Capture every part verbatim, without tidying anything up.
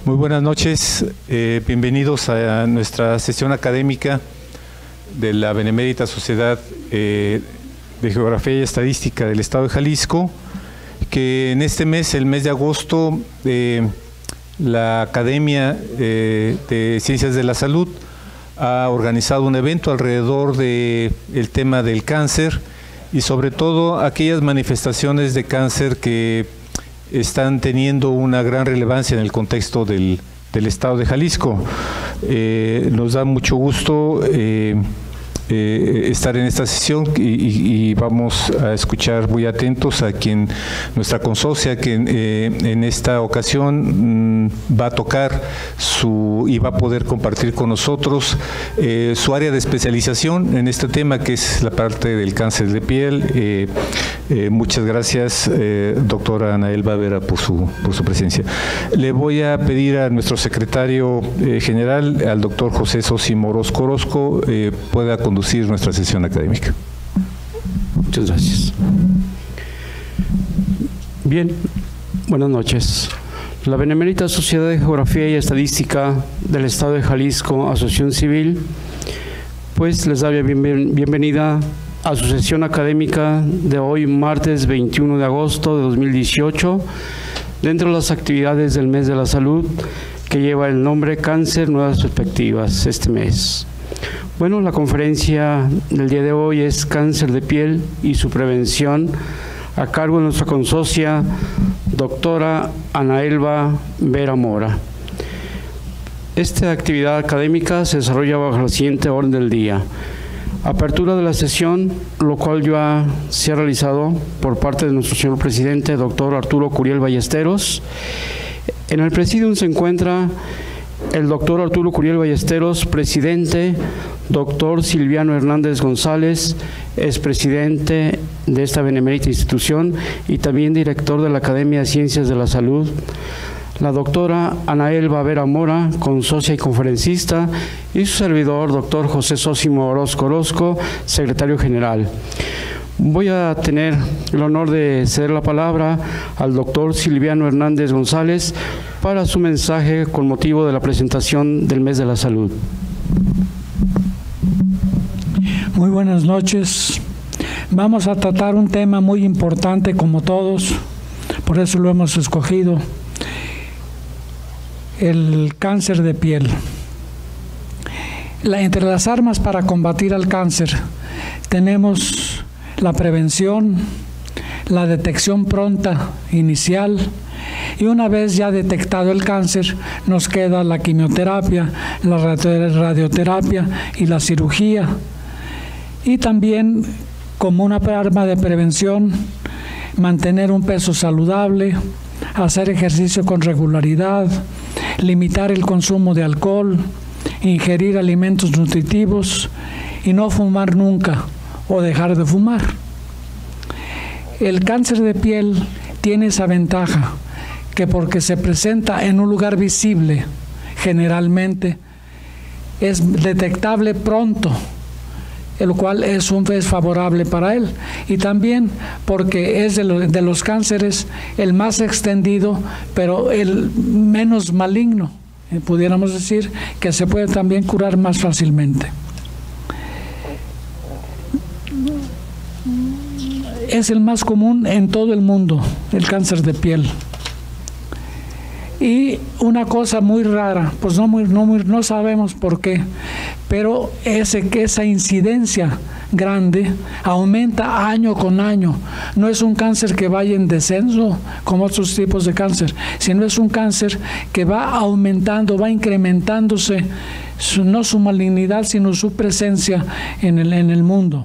Muy buenas noches, eh, bienvenidos a nuestra sesión académica de la Benemérita Sociedad eh, de Geografía y Estadística del Estado de Jalisco, que en este mes, el mes de agosto, eh, la Academia eh, de Ciencias de la Salud ha organizado un evento alrededor del tema del cáncer y sobre todo aquellas manifestaciones de cáncer que están teniendo una gran relevancia en el contexto del, del Estado de Jalisco. Eh, nos da mucho gusto eh, eh, estar en esta sesión y, y, y vamos a escuchar muy atentos a quien nuestra consocia que eh, en esta ocasión mmm, va a tocar su y va a poder compartir con nosotros eh, su área de especialización en este tema, que es la parte del cáncer de piel. Eh, eh, muchas gracias, eh, doctora Ana Elba Vera, por su, por su presencia. Le voy a pedir a nuestro secretario eh, general, al doctor José Sosimo Orozco Orozco, eh, pueda conducir nuestra sesión académica. Muchas gracias. Bien, buenas noches. La Benemérita Sociedad de Geografía y Estadística del Estado de Jalisco, Asociación Civil, pues les da bien, bienvenida a su sesión académica de hoy, martes veintiuno de agosto de dos mil dieciocho, dentro de las actividades del mes de la salud, que lleva el nombre Cáncer, Nuevas Perspectivas, este mes. Bueno, la conferencia del día de hoy es Cáncer de piel y su prevención, a cargo de nuestra consocia, doctora Ana Elba Vera Mora. Esta actividad académica se desarrolla bajo la siguiente orden del día. Apertura de la sesión, lo cual ya se ha realizado por parte de nuestro señor presidente, doctor Arturo Curiel Ballesteros. En el presidium se encuentra el doctor Arturo Curiel Ballesteros, presidente, doctor Silviano Hernández González, expresidente de esta benemérita institución y también director de la Academia de Ciencias de la Salud, la doctora Ana Elba Vera Mora, consocia y conferencista, y su servidor, doctor José Sosimo Orozco Orozco, secretario general. Voy a tener el honor de ceder la palabra al doctor Silviano Hernández González para su mensaje con motivo de la presentación del mes de la salud. Muy buenas noches. Vamos a tratar un tema muy importante como todos, por eso lo hemos escogido, el cáncer de piel. La, entre las armas para combatir al cáncer tenemos la prevención, la detección pronta inicial, y una vez ya detectado el cáncer nos queda la quimioterapia, la radioterapia y la cirugía. Y también, como una arma de prevención, mantener un peso saludable, hacer ejercicio con regularidad, limitar el consumo de alcohol, ingerir alimentos nutritivos y no fumar nunca o dejar de fumar. El cáncer de piel tiene esa ventaja, que porque se presenta en un lugar visible, generalmente, es detectable pronto, el cual es, un, es favorable para él, y también porque es de, lo, de los cánceres el más extendido, pero el menos maligno, eh, pudiéramos decir, que se puede también curar más fácilmente. Es el más común en todo el mundo, el cáncer de piel. Y una cosa muy rara, pues no, muy, no, muy, no sabemos por qué, pero ese, que esa incidencia grande aumenta año con año. No es un cáncer que vaya en descenso como otros tipos de cáncer, sino es un cáncer que va aumentando, va incrementándose, su, no su malignidad, sino su presencia en el, en el mundo.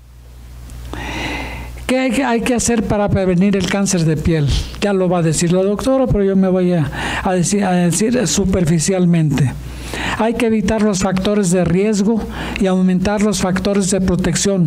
¿Qué hay que, hay que hacer para prevenir el cáncer de piel? Ya lo va a decir la doctora, pero yo me voy a, a, decir, a decir superficialmente. Hay que evitar los factores de riesgo y aumentar los factores de protección.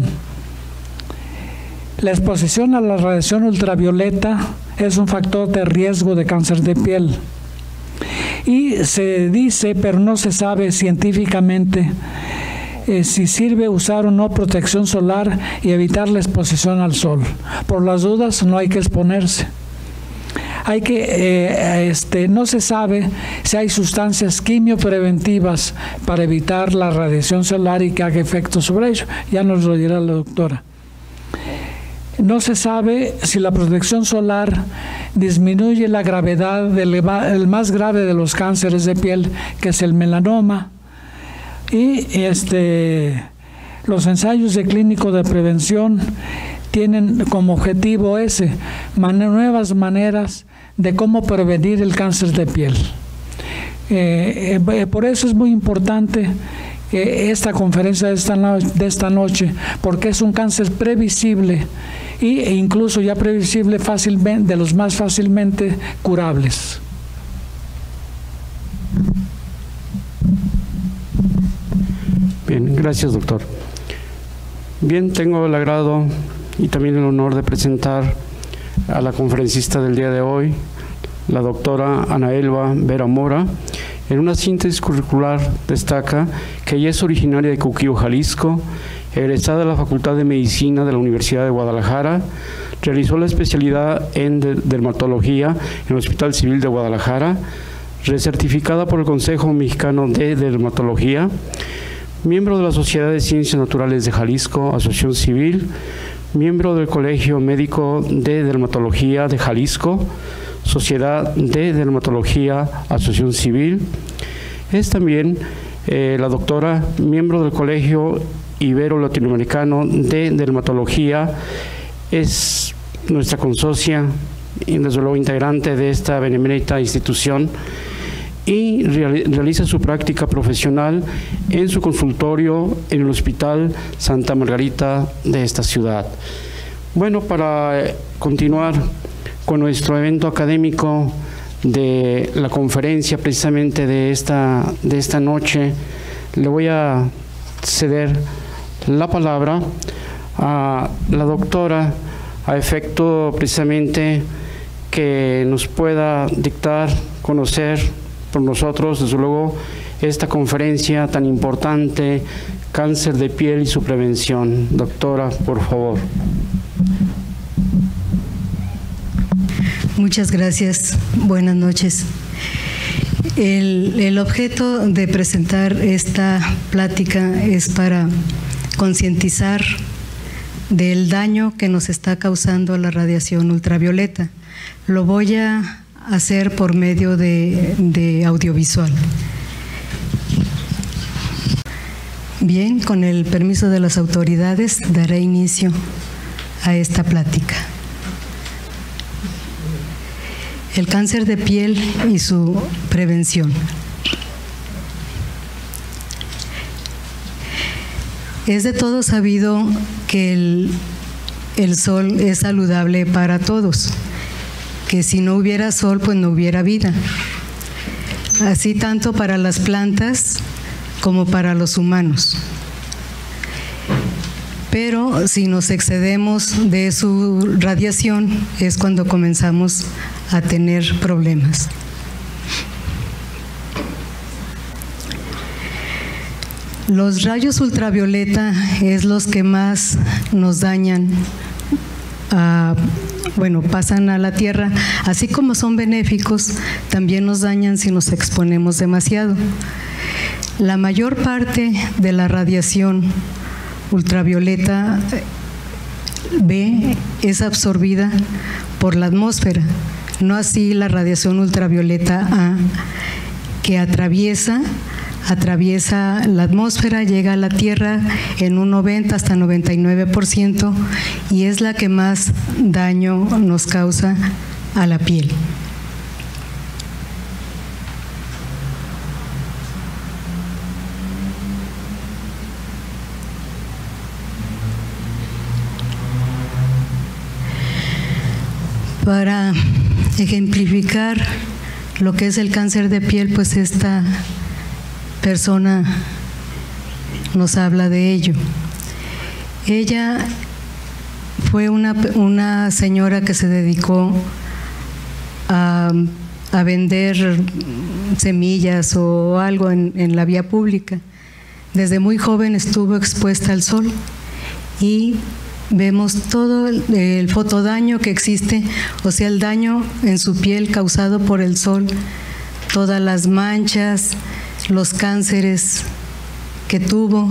La exposición a la radiación ultravioleta es un factor de riesgo de cáncer de piel. Y se dice, pero no se sabe científicamente, Eh, si sirve usar o no protección solar y evitar la exposición al sol. Por las dudas, no hay que exponerse. Hay que, eh, este, no se sabe si hay sustancias quimiopreventivas para evitar la radiación solar y que haga efecto sobre ello. Ya nos lo dirá la doctora. No se sabe si la protección solar disminuye la gravedad del el más grave de los cánceres de piel, que es el melanoma. Y este, los ensayos de clínico de prevención tienen como objetivo ese, man nuevas maneras de cómo prevenir el cáncer de piel. Eh, eh, por eso es muy importante eh, esta conferencia de esta, no de esta noche, porque es un cáncer previsible y, e incluso ya previsible fácilmente, de los más fácilmente curables. Bien, gracias, doctor. Bien, tengo el agrado y también el honor de presentar a la conferencista del día de hoy, la doctora Ana Elba Vera Mora. En una síntesis curricular destaca que ella es originaria de Cuquío, Jalisco, egresada de la Facultad de Medicina de la Universidad de Guadalajara, realizó la especialidad en dermatología en el Hospital Civil de Guadalajara, recertificada por el Consejo Mexicano de Dermatología, miembro de la Sociedad de Ciencias Naturales de Jalisco, Asociación Civil, miembro del Colegio Médico de Dermatología de Jalisco, Sociedad de Dermatología, Asociación Civil. Es también eh, la doctora, miembro del Colegio Ibero-Latinoamericano de Dermatología, es nuestra consocia y desde luego integrante de esta benemérita institución, y realiza su práctica profesional en su consultorio en el Hospital Santa Margarita de esta ciudad. Bueno, para continuar con nuestro evento académico de la conferencia precisamente de esta, de esta noche, le voy a ceder la palabra a la doctora a efecto precisamente que nos pueda dictar, conocer por nosotros, desde luego, esta conferencia tan importante, cáncer de piel y su prevención. Doctora, por favor. Muchas gracias. Buenas noches. El, el objeto de presentar esta plática es para concientizar del daño que nos está causando la radiación ultravioleta. Lo voy a hacer por medio de, de audiovisual. Bien, con el permiso de las autoridades, daré inicio a esta plática. El cáncer de piel y su prevención. Es de todo sabido que el, el sol es saludable para todos, que si no hubiera sol, pues no hubiera vida. Así tanto para las plantas como para los humanos. Pero si nos excedemos de su radiación es cuando comenzamos a tener problemas. Los rayos ultravioleta es los que más nos dañan, a, bueno, pasan a la Tierra, así como son benéficos, también nos dañan si nos exponemos demasiado. La mayor parte de la radiación ultravioleta B es absorbida por la atmósfera, no así la radiación ultravioleta A, que atraviesa, atraviesa la atmósfera, llega a la Tierra en un noventa hasta noventa y nueve por ciento y es la que más daño nos causa a la piel. Para ejemplificar lo que es el cáncer de piel, pues esta persona nos habla de ello. Ella fue una, una señora que se dedicó a, a vender semillas o algo en, en la vía pública. Desde muy joven estuvo expuesta al sol y vemos todo el, el fotodaño que existe, o sea, el daño en su piel causado por el sol, todas las manchas, los cánceres que tuvo.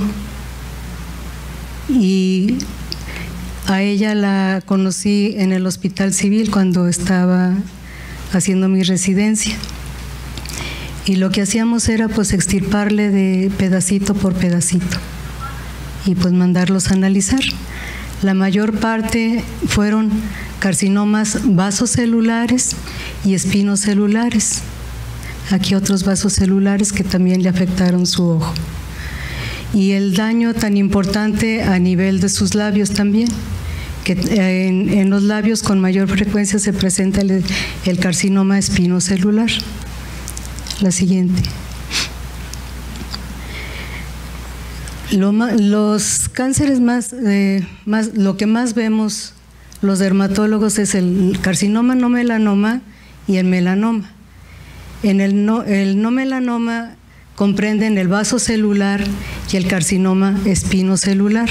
Y a ella la conocí en el Hospital Civil cuando estaba haciendo mi residencia. Y lo que hacíamos era pues extirparle de pedacito por pedacito y pues mandarlos a analizar. La mayor parte fueron carcinomas vasocelulares y espinocelulares. Aquí otros vasocelulares que también le afectaron su ojo. Y el daño tan importante a nivel de sus labios también, que en, en los labios con mayor frecuencia se presenta el, el carcinoma espinocelular. La siguiente. Lo más, los cánceres más, eh, más, lo que más vemos los dermatólogos es el carcinoma no melanoma y el melanoma. En el no, el no melanoma comprenden el vasocelular y el carcinoma espinocelular.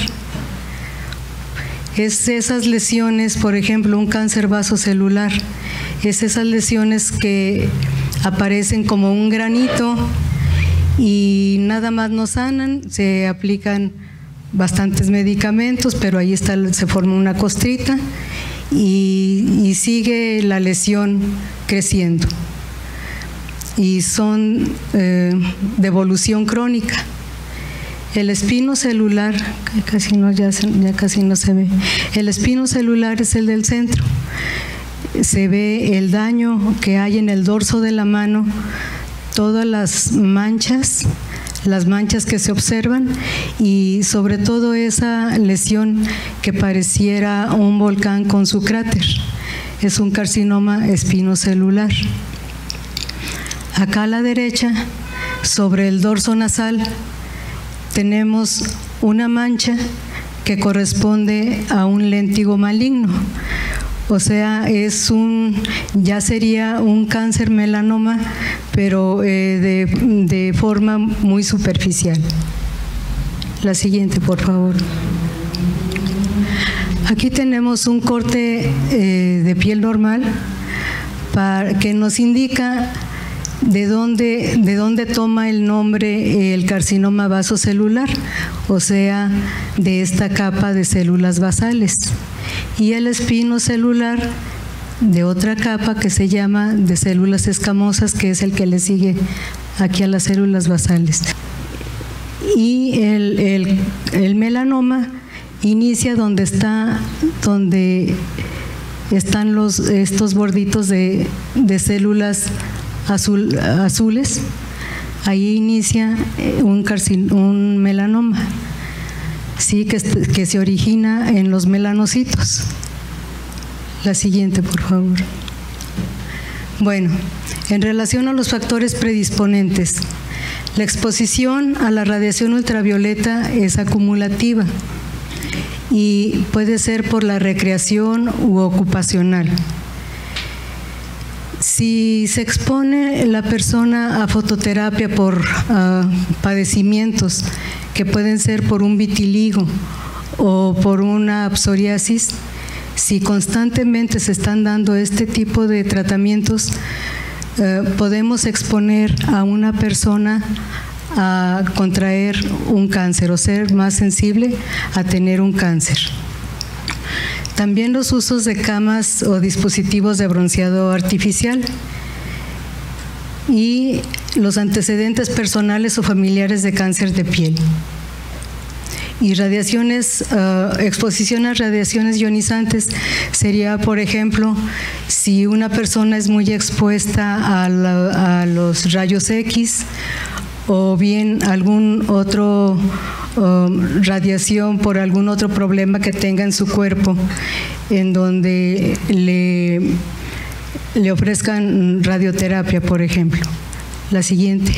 Es esas lesiones, por ejemplo, un cáncer vasocelular, es esas lesiones que aparecen como un granito y nada más no sanan, se aplican bastantes medicamentos, pero ahí está, se forma una costrita y, y sigue la lesión creciendo. Y son eh, de evolución crónica. El espinocelular, casi no, ya, ya casi no se ve, el espinocelular es el del centro. Se ve el daño que hay en el dorso de la mano, todas las manchas, las manchas que se observan y sobre todo esa lesión que pareciera un volcán con su cráter. Es un carcinoma espinocelular. Acá a la derecha, sobre el dorso nasal, tenemos una mancha que corresponde a un léntigo maligno. O sea, es un, ya sería un cáncer melanoma, pero eh, de, de forma muy superficial. La siguiente, por favor. Aquí tenemos un corte eh, de piel normal para, que nos indica de dónde, de dónde toma el nombre el carcinoma vasocelular, o sea, de esta capa de células basales. Y el espinocelular de otra capa que se llama de células escamosas, que es el que le sigue aquí a las células basales. Y el, el, el melanoma inicia donde está, donde están los, estos borditos de, de células azul, azules. Ahí inicia un, carcin, un melanoma. Sí, que, que se origina en los melanocitos. La siguiente, por favor. Bueno, en relación a los factores predisponentes, la exposición a la radiación ultravioleta es acumulativa y puede ser por la recreación u ocupacional. Si se expone la persona a fototerapia por uh, padecimientos que pueden ser por un vitiligo o por una psoriasis, si constantemente se están dando este tipo de tratamientos, eh, podemos exponer a una persona a contraer un cáncer o ser más sensible a tener un cáncer. También los usos de camas o dispositivos de bronceado artificial y los antecedentes personales o familiares de cáncer de piel. Y radiaciones, uh, exposición a radiaciones ionizantes sería, por ejemplo, si una persona es muy expuesta a, la, a los rayos X o bien algún otro um, radiación por algún otro problema que tenga en su cuerpo, en donde le, le ofrezcan radioterapia, por ejemplo. La siguiente.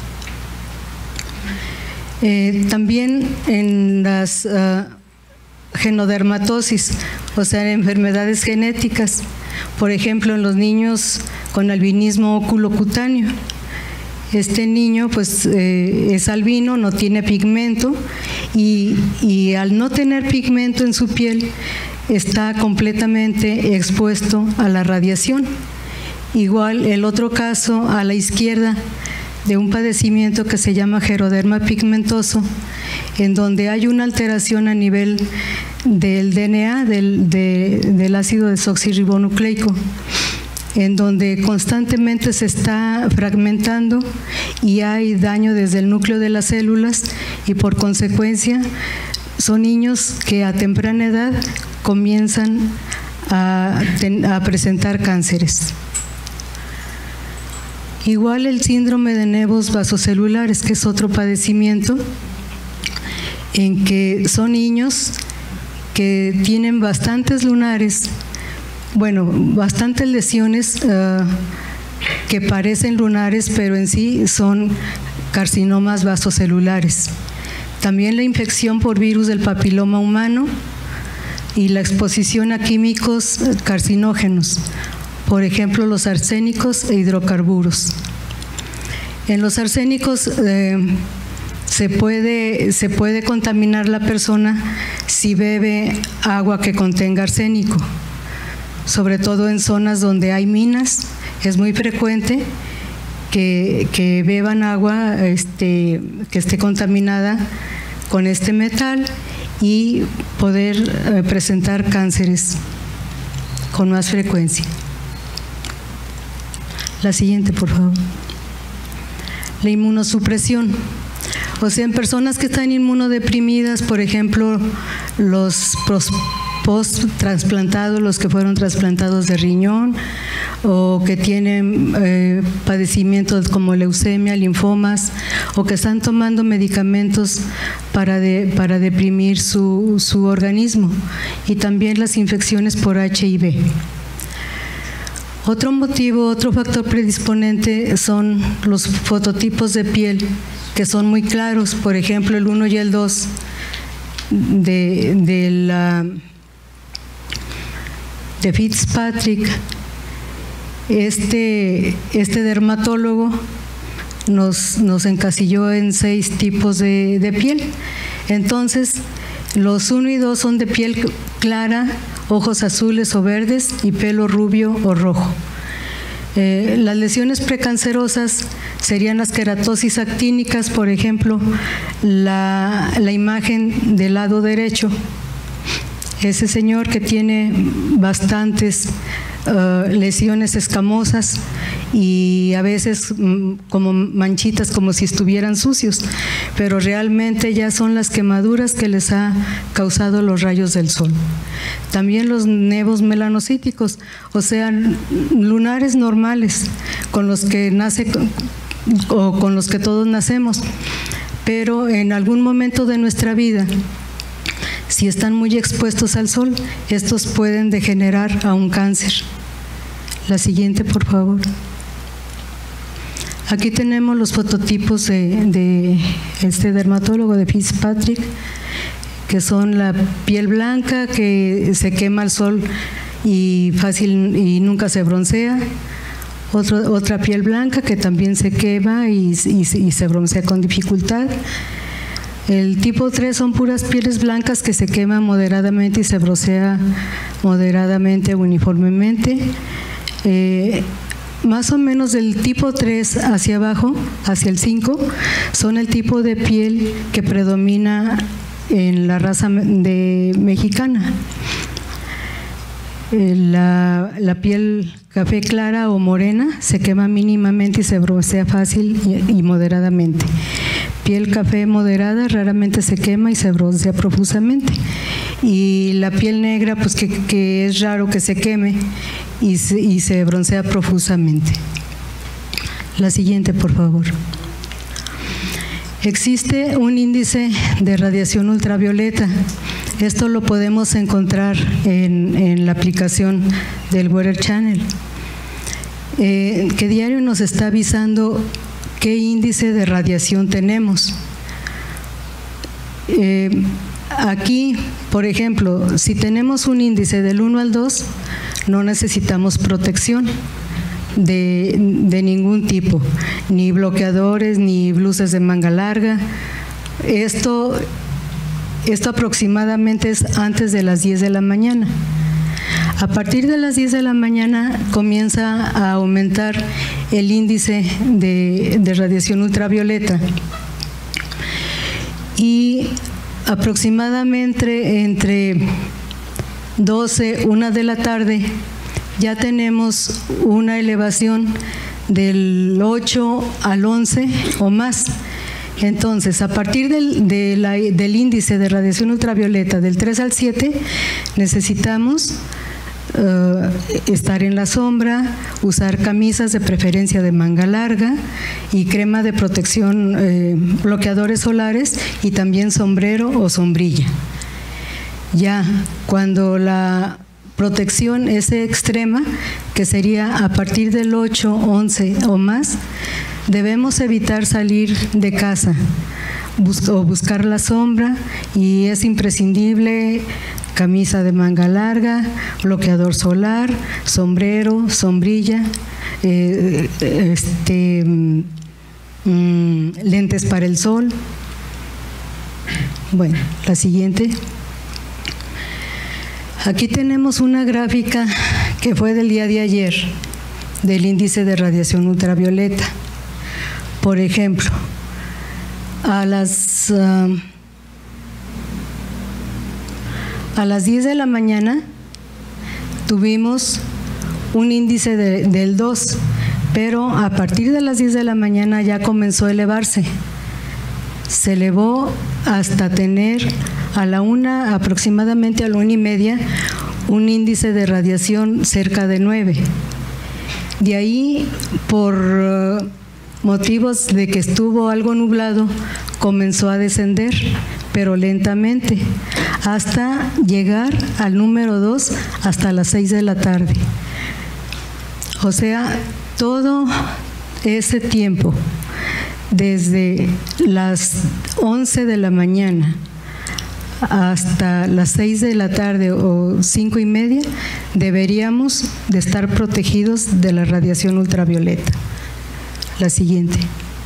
Eh, también en las uh, genodermatosis, o sea, en enfermedades genéticas, por ejemplo, en los niños con albinismo oculocutáneo. Este niño pues eh, es albino, no tiene pigmento y, y al no tener pigmento en su piel, está completamente expuesto a la radiación. Igual el otro caso a la izquierda, de un padecimiento que se llama geroderma pigmentoso, en donde hay una alteración a nivel del D N A, del, de, del ácido desoxirribonucleico, en donde constantemente se está fragmentando y hay daño desde el núcleo de las células, y por consecuencia son niños que a temprana edad comienzan a, a presentar cánceres. Igual el síndrome de nevos vasocelulares, que es otro padecimiento en que son niños que tienen bastantes lunares, bueno, bastantes lesiones uh, que parecen lunares, pero en sí son carcinomas vasocelulares. También la infección por virus del papiloma humano y la exposición a químicos carcinógenos, por ejemplo, los arsénicos e hidrocarburos. En los arsénicos eh, se puede, se puede contaminar la persona si bebe agua que contenga arsénico, sobre todo en zonas donde hay minas. Es muy frecuente que, que beban agua este, que esté contaminada con este metal y poder eh, presentar cánceres con más frecuencia. La siguiente, por favor. La inmunosupresión. O sea, en personas que están inmunodeprimidas, por ejemplo, los post-trasplantados, los que fueron trasplantados de riñón, o que tienen eh, padecimientos como leucemia, linfomas, o que están tomando medicamentos para, de, para deprimir su, su organismo, y también las infecciones por H I V. Otro motivo, otro factor predisponente son los fototipos de piel, que son muy claros. Por ejemplo, el uno y el dos de, de, la, de Fitzpatrick. Este, este dermatólogo nos, nos encasilló en seis tipos de, de piel. Entonces, los uno y dos son de piel clara, ojos azules o verdes y pelo rubio o rojo. Eh, las lesiones precancerosas serían las queratosis actínicas, por ejemplo, la, la imagen del lado derecho. Ese señor que tiene bastantes uh, lesiones escamosas y a veces um, como manchitas, como si estuvieran sucios, pero realmente ya son las quemaduras que les ha causado los rayos del sol. También los nevos melanocíticos, o sea, lunares normales con los que nace o con los que todos nacemos, pero en algún momento de nuestra vida, si están muy expuestos al sol, estos pueden degenerar a un cáncer. La siguiente, por favor. Aquí tenemos los fototipos de, de este dermatólogo de Fitzpatrick, que son la piel blanca que se quema al sol y fácil y nunca se broncea. Otro, otra piel blanca que también se quema y, y, y se broncea con dificultad. El tipo tres son puras pieles blancas que se queman moderadamente y se broncea moderadamente uniformemente. Eh, más o menos del tipo tres hacia abajo, hacia el cinco, son el tipo de piel que predomina en la raza de mexicana. La, la piel café clara o morena se quema mínimamente y se broncea fácil y, y moderadamente. Piel café moderada raramente se quema y se broncea profusamente. Y la piel negra, pues que, que es raro que se queme y se, y se broncea profusamente. La siguiente, por favor. Existe un índice de radiación ultravioleta. Esto lo podemos encontrar en, en la aplicación del Weather Channel, eh, que diario nos está avisando qué índice de radiación tenemos. Eh, aquí, por ejemplo, si tenemos un índice del uno al dos, no necesitamos protección de, de ningún tipo, ni bloqueadores, ni blusas de manga larga. Esto Esto aproximadamente es antes de las diez de la mañana. A partir de las diez de la mañana comienza a aumentar el índice de, de radiación ultravioleta y aproximadamente entre doce, una de la tarde ya tenemos una elevación del ocho al once o más. Entonces, a partir del, de la, del índice de radiación ultravioleta del tres al siete, necesitamos uh, estar en la sombra, usar camisas de preferencia de manga larga y crema de protección, eh, bloqueadores solares y también sombrero o sombrilla. Ya cuando la protección es extrema, que sería a partir del ocho, once o más, debemos evitar salir de casa bus o buscar la sombra, y es imprescindible camisa de manga larga, bloqueador solar, sombrero, sombrilla, eh, este, mm, lentes para el sol. Bueno, la siguiente. Aquí tenemos una gráfica que fue del día de ayer del índice de radiación ultravioleta. Por ejemplo, a las, uh, a las diez de la mañana tuvimos un índice de, del dos, pero a partir de las diez de la mañana ya comenzó a elevarse. Se elevó hasta tener a la una, aproximadamente a la una y media, un índice de radiación cerca de nueve. De ahí, por uh, motivos de que estuvo algo nublado, comenzó a descender, pero lentamente, hasta llegar al número dos hasta las seis de la tarde. O sea, todo ese tiempo, desde las once de la mañana hasta las seis de la tarde o cinco y media, deberíamos de estar protegidos de la radiación ultravioleta. La siguiente.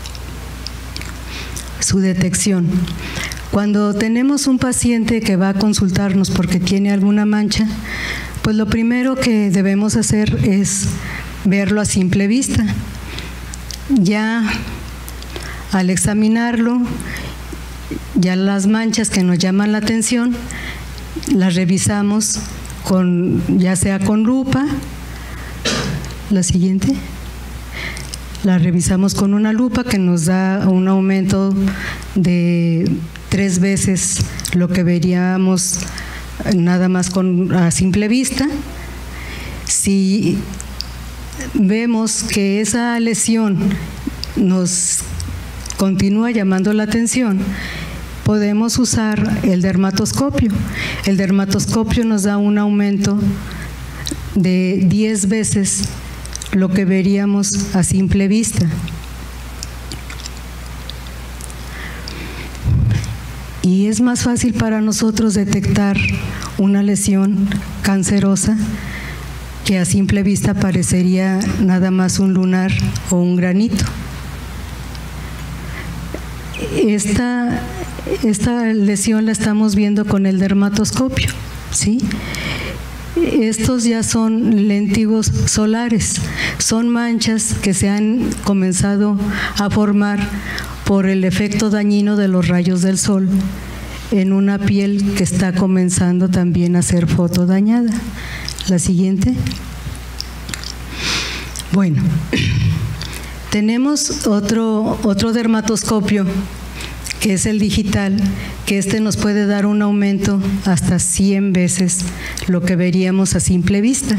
Su detección. Cuando tenemos un paciente que va a consultarnos porque tiene alguna mancha, pues lo primero que debemos hacer es verlo a simple vista. Ya al examinarlo, ya las manchas que nos llaman la atención, las revisamos con, ya sea con lupa. La siguiente. La revisamos con una lupa que nos da un aumento de tres veces lo que veríamos nada más con a simple vista. Si vemos que esa lesión nos continúa llamando la atención, podemos usar el dermatoscopio. El dermatoscopio nos da un aumento de diez veces lo que veríamos a simple vista. Y es más fácil para nosotros detectar una lesión cancerosa que a simple vista parecería nada más un lunar o un granito. Esta, esta lesión la estamos viendo con el dermatoscopio, ¿sí? Estos ya son léntigos solares, son manchas que se han comenzado a formar por el efecto dañino de los rayos del sol en una piel que está comenzando también a ser fotodañada. La siguiente. Bueno, tenemos otro, otro dermatoscopio que es el digital, que este nos puede dar un aumento hasta cien veces lo que veríamos a simple vista.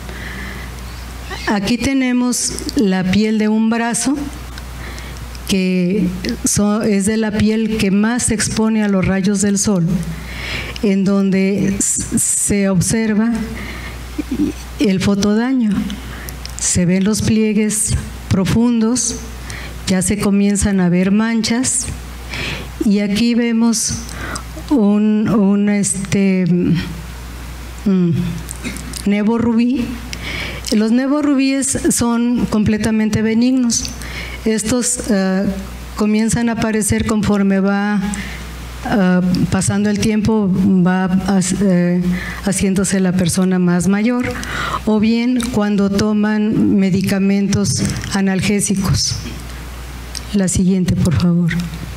Aquí tenemos la piel de un brazo, que es de la piel que más se expone a los rayos del sol, en donde se observa el fotodaño. Se ven los pliegues profundos, ya se comienzan a ver manchas, y aquí vemos un, un este, um, nevorubí. Los nevorubíes son completamente benignos. Estos uh, comienzan a aparecer conforme va uh, pasando el tiempo va uh, haciéndose la persona más mayor, o bien cuando toman medicamentos analgésicos. La siguiente, por favor.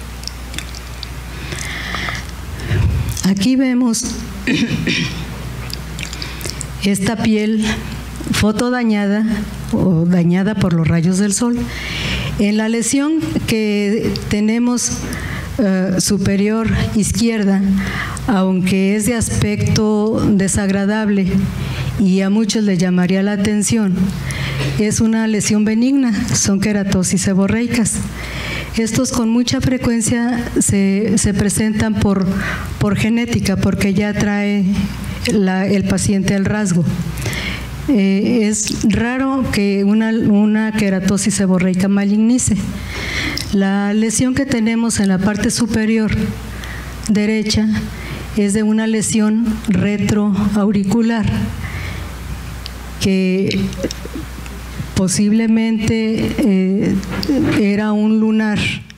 Aquí vemos esta piel fotodañada o dañada por los rayos del sol. En la lesión que tenemos uh, superior izquierda, aunque es de aspecto desagradable y a muchos les llamaría la atención, es una lesión benigna, son queratosis seborreicas. Estos con mucha frecuencia se, se presentan por, por genética, porque ya trae la, el paciente el rasgo. Eh, es raro que una, una queratosis seborreica malignice. La lesión que tenemos en la parte superior derecha es de una lesión retroauricular que posiblemente eh, era un lunar,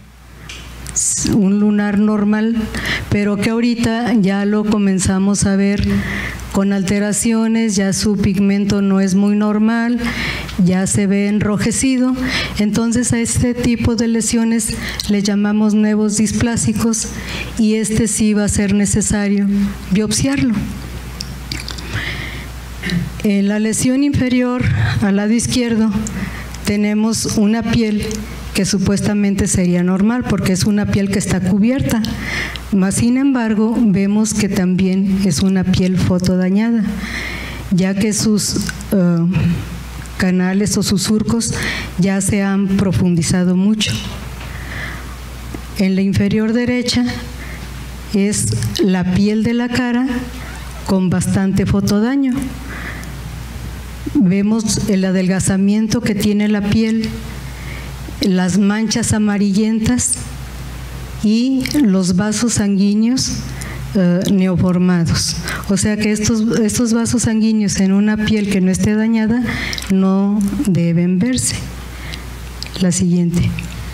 un lunar normal, pero que ahorita ya lo comenzamos a ver con alteraciones, ya su pigmento no es muy normal, ya se ve enrojecido. Entonces a este tipo de lesiones le llamamos nevos displásicos y este sí va a ser necesario biopsiarlo. En la lesión inferior, al lado izquierdo, tenemos una piel que supuestamente sería normal porque es una piel que está cubierta, mas sin embargo vemos que también es una piel fotodañada, ya que sus uh, canales o sus surcos ya se han profundizado mucho. En la inferior derecha es la piel de la cara con bastante fotodaño. Vemos el adelgazamiento que tiene la piel, las manchas amarillentas y los vasos sanguíneos eh, neoformados. O sea que estos, estos vasos sanguíneos en una piel que no esté dañada no deben verse. La siguiente.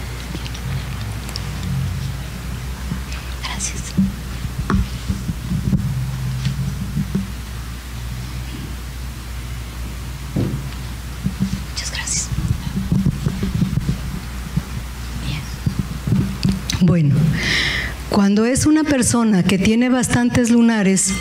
Bueno, cuando es una persona que tiene bastantes lunares,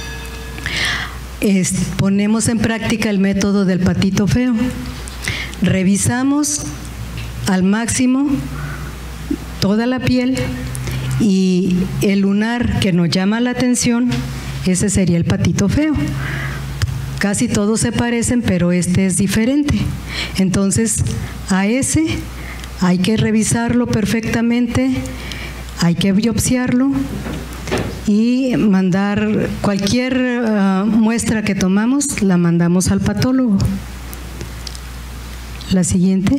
es, ponemos en práctica el método del patito feo. Revisamos al máximo toda la piel y el lunar que nos llama la atención, ese sería el patito feo. Casi todos se parecen, pero este es diferente. Entonces, a ese hay que revisarlo perfectamente, hay que biopsiarlo y mandar cualquier uh, muestra que tomamos, la mandamos al patólogo. La siguiente.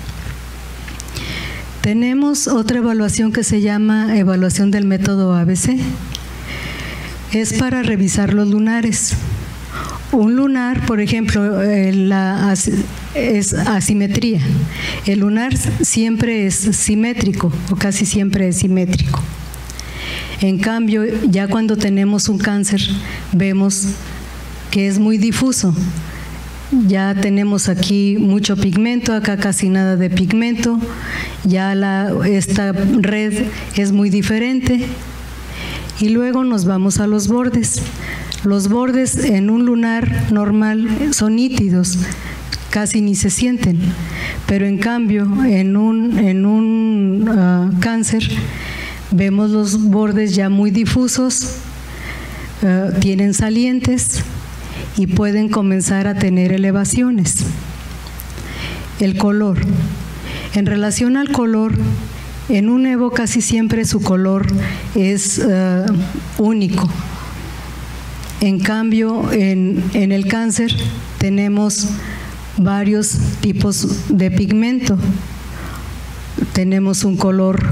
Tenemos otra evaluación que se llama evaluación del método A B C. Es para revisar los lunares. Un lunar, por ejemplo, la, es asimetría. El lunar siempre es simétrico o casi siempre es simétrico. En cambio, ya cuando tenemos un cáncer, vemos que es muy difuso. Ya tenemos aquí mucho pigmento, acá casi nada de pigmento. Ya la, esta red es muy diferente. Y luego nos vamos a los bordes. Los bordes en un lunar normal son nítidos, casi ni se sienten, pero en cambio en un, en un uh, cáncer vemos los bordes ya muy difusos, uh, tienen salientes y pueden comenzar a tener elevaciones. El color. En relación al color, en un nevo casi siempre su color es uh, único. En cambio, en, en el cáncer tenemos varios tipos de pigmento. Tenemos un color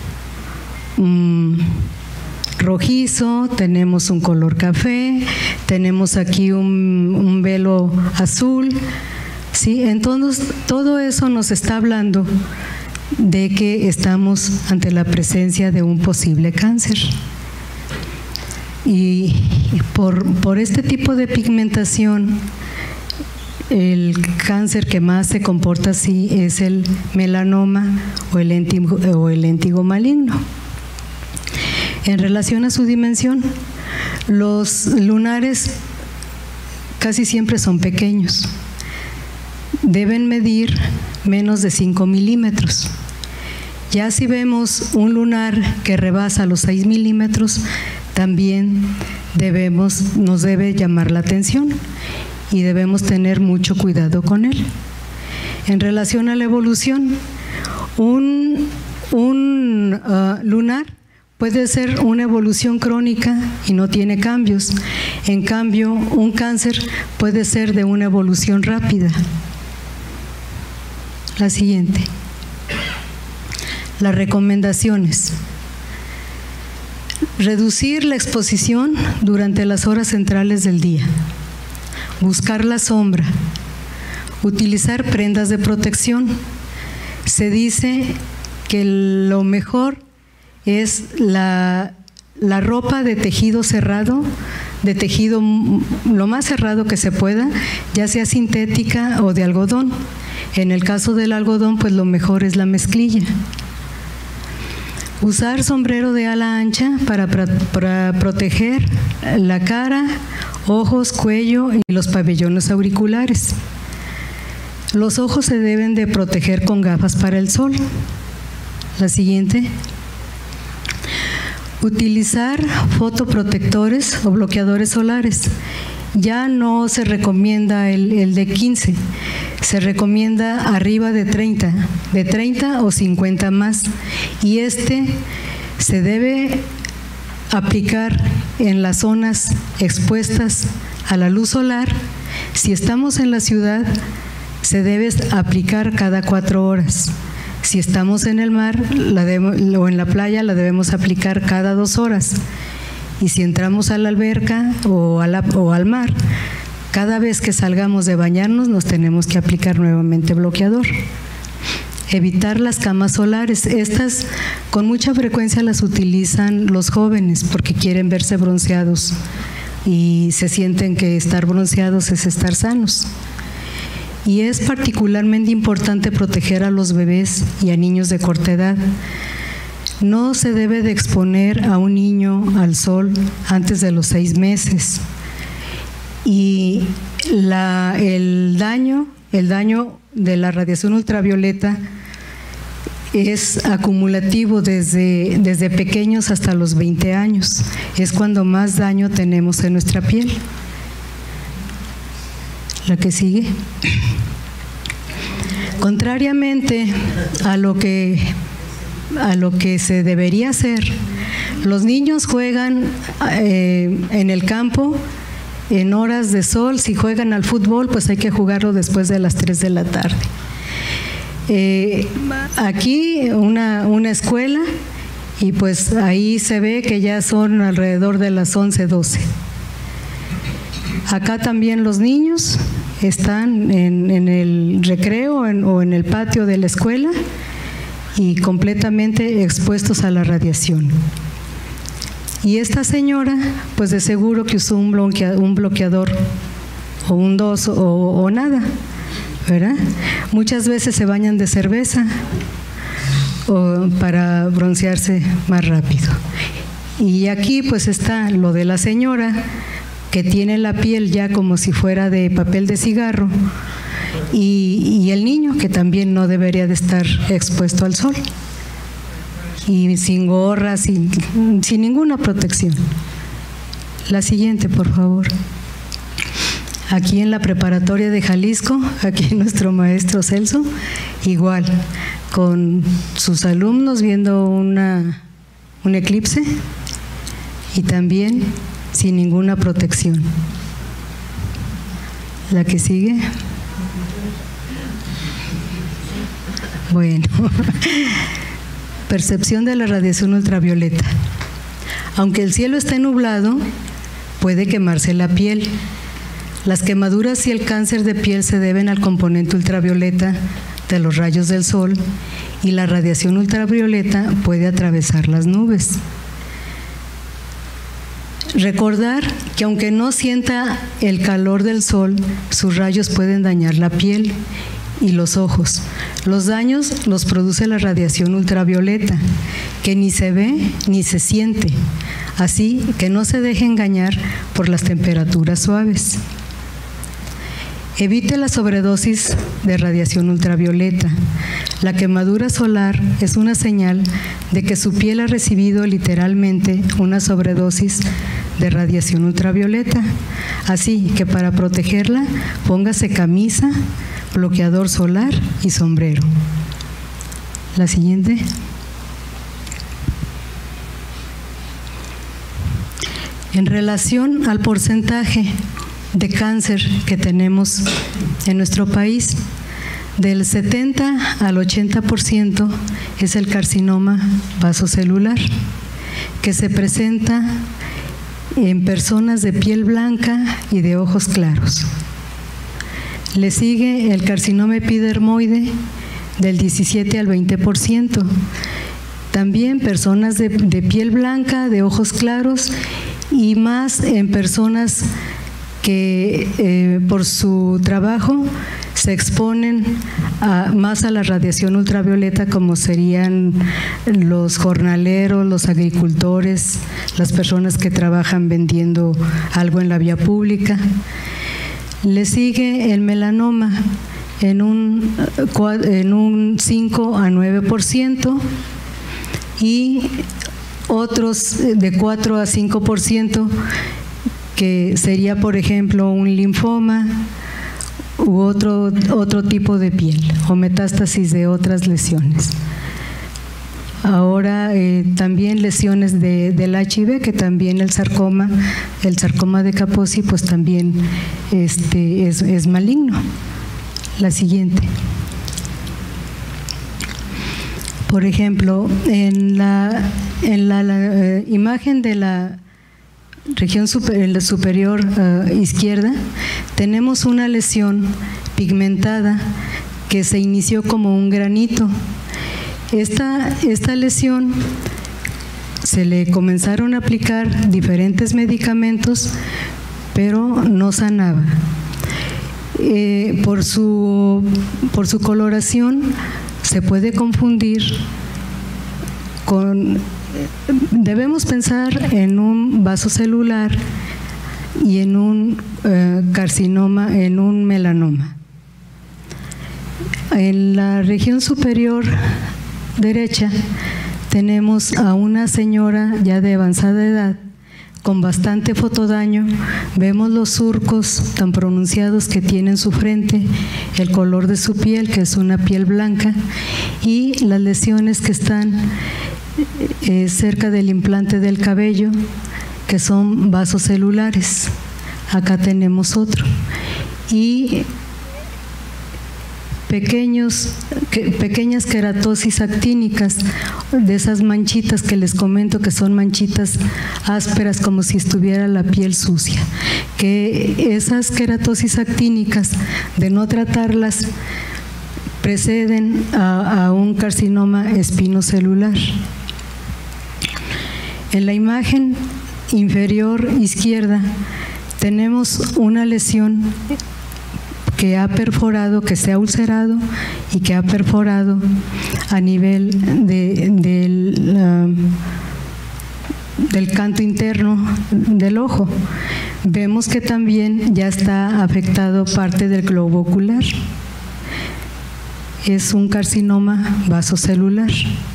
mmm, rojizo, tenemos un color café, tenemos aquí un, un velo azul, ¿sí? Entonces, todo eso nos está hablando de que estamos ante la presencia de un posible cáncer. Y por, por este tipo de pigmentación, el cáncer que más se comporta así es el melanoma o el léntigo, o el léntigo maligno. En relación a su dimensión, los lunares casi siempre son pequeños. Deben medir menos de cinco milímetros. Ya si vemos un lunar que rebasa los seis milímetros, también debemos, nos debe llamar la atención y debemos tener mucho cuidado con él. En relación a la evolución, un, un uh, lunar puede ser una evolución crónica y no tiene cambios. En cambio, un cáncer puede ser de una evolución rápida. La siguiente. Las recomendaciones. Reducir la exposición durante las horas centrales del día. Buscar la sombra. Utilizar prendas de protección. Se dice que lo mejor es la, la ropa de tejido cerrado, de tejido lo más cerrado que se pueda, ya sea sintética o de algodón. En el caso del algodón, pues lo mejor es la mezclilla. Usar sombrero de ala ancha para, para, para proteger la cara, ojos, cuello y los pabellones auriculares. Los ojos se deben de proteger con gafas para el sol. La siguiente. Utilizar fotoprotectores o bloqueadores solares. Ya no se recomienda el, el de quince, se recomienda arriba de treinta, de treinta o cincuenta más. Y este se debe aplicar en las zonas expuestas a la luz solar. Si estamos en la ciudad, se debe aplicar cada cuatro horas. Si estamos en el mar la debemos, o en la playa, la debemos aplicar cada dos horas. Y si entramos a la alberca o, a la, o al mar, cada vez que salgamos de bañarnos nos tenemos que aplicar nuevamente bloqueador. Evitar las camas solares. Estas con mucha frecuencia las utilizan los jóvenes porque quieren verse bronceados y se sienten que estar bronceados es estar sanos. Y es particularmente importante proteger a los bebés y a niños de corta edad. No se debe de exponer a un niño al sol antes de los seis meses. Y la, el daño, el daño de la radiación ultravioleta es acumulativo desde, desde pequeños hasta los veinte años. Es cuando más daño tenemos en nuestra piel. La que sigue. Contrariamente a lo que a lo que se debería hacer, los niños juegan eh, en el campo en horas de sol. Si juegan al fútbol, pues hay que jugarlo después de las tres de la tarde. Eh, aquí una, una escuela y pues ahí se ve que ya son alrededor de las once, doce. Acá también los niños están en, en el recreo en, o en el patio de la escuela y completamente expuestos a la radiación. Y esta señora, pues de seguro que usó un bloqueador, un bloqueador o un dos o, o nada, ¿verdad? Muchas veces se bañan de cerveza o para broncearse más rápido. Y aquí pues está lo de la señora que tiene la piel ya como si fuera de papel de cigarro, y, y el niño que también no debería de estar expuesto al sol y sin gorra, sin, sin ninguna protección. La siguiente, por favor. Aquí en la preparatoria de Jalisco, aquí nuestro maestro Celso, igual, con sus alumnos viendo una, un eclipse y también sin ninguna protección. La que sigue. Bueno, percepción de la radiación ultravioleta. Aunque el cielo esté nublado, puede quemarse la piel. Las quemaduras y el cáncer de piel se deben al componente ultravioleta de los rayos del sol y la radiación ultravioleta puede atravesar las nubes. Recordar que aunque no sienta el calor del sol, sus rayos pueden dañar la piel y los ojos. Los daños los produce la radiación ultravioleta, que ni se ve ni se siente, así que no se deje engañar por las temperaturas suaves. Evite la sobredosis de radiación ultravioleta. La quemadura solar es una señal de que su piel ha recibido literalmente una sobredosis de radiación ultravioleta. Así que para protegerla, póngase camisa, bloqueador solar y sombrero. La siguiente. En relación al porcentaje de cáncer que tenemos en nuestro país, del setenta al ochenta por ciento es el carcinoma vasocelular, que se presenta en personas de piel blanca y de ojos claros. Le sigue el carcinoma epidermoide del diecisiete al veinte por ciento. También personas de, de piel blanca, de ojos claros, y más en personas que eh, por su trabajo se exponen a, más a la radiación ultravioleta, como serían los jornaleros, los agricultores, las personas que trabajan vendiendo algo en la vía pública. Le sigue el melanoma en un, en un cinco a nueve por ciento y otros de cuatro a cinco por ciento, que sería, por ejemplo, un linfoma u otro, otro tipo de piel o metástasis de otras lesiones. Ahora eh, también lesiones de, del H I V, que también el sarcoma, el sarcoma de Kaposi, pues también este, es, es maligno. La siguiente. Por ejemplo, en la, en la, la eh, imagen de la región super, en la superior uh, izquierda, tenemos una lesión pigmentada que se inició como un granito. Esta, esta lesión se le comenzaron a aplicar diferentes medicamentos, pero no sanaba. Eh, por su, por su coloración se puede confundir con… Debemos pensar en un vaso celular y en un eh, carcinoma, en un melanoma. En la región superior derecha tenemos a una señora ya de avanzada edad con bastante fotodaño. Vemos los surcos tan pronunciados que tiene en su frente, el color de su piel, que es una piel blanca, y las lesiones que están eh, cerca del implante del cabello, que son vasos celulares. Acá tenemos otro. Y pequeños, que, pequeñas queratosis actínicas, de esas manchitas que les comento, que son manchitas ásperas como si estuviera la piel sucia, que esas queratosis actínicas, de no tratarlas, preceden a, a un carcinoma espinocelular. En la imagen inferior izquierda tenemos una lesión que ha perforado, que se ha ulcerado y que ha perforado a nivel de, del, uh, del canto interno del ojo. Vemos que también ya está afectado parte del globo ocular. Es un carcinoma vasocelular.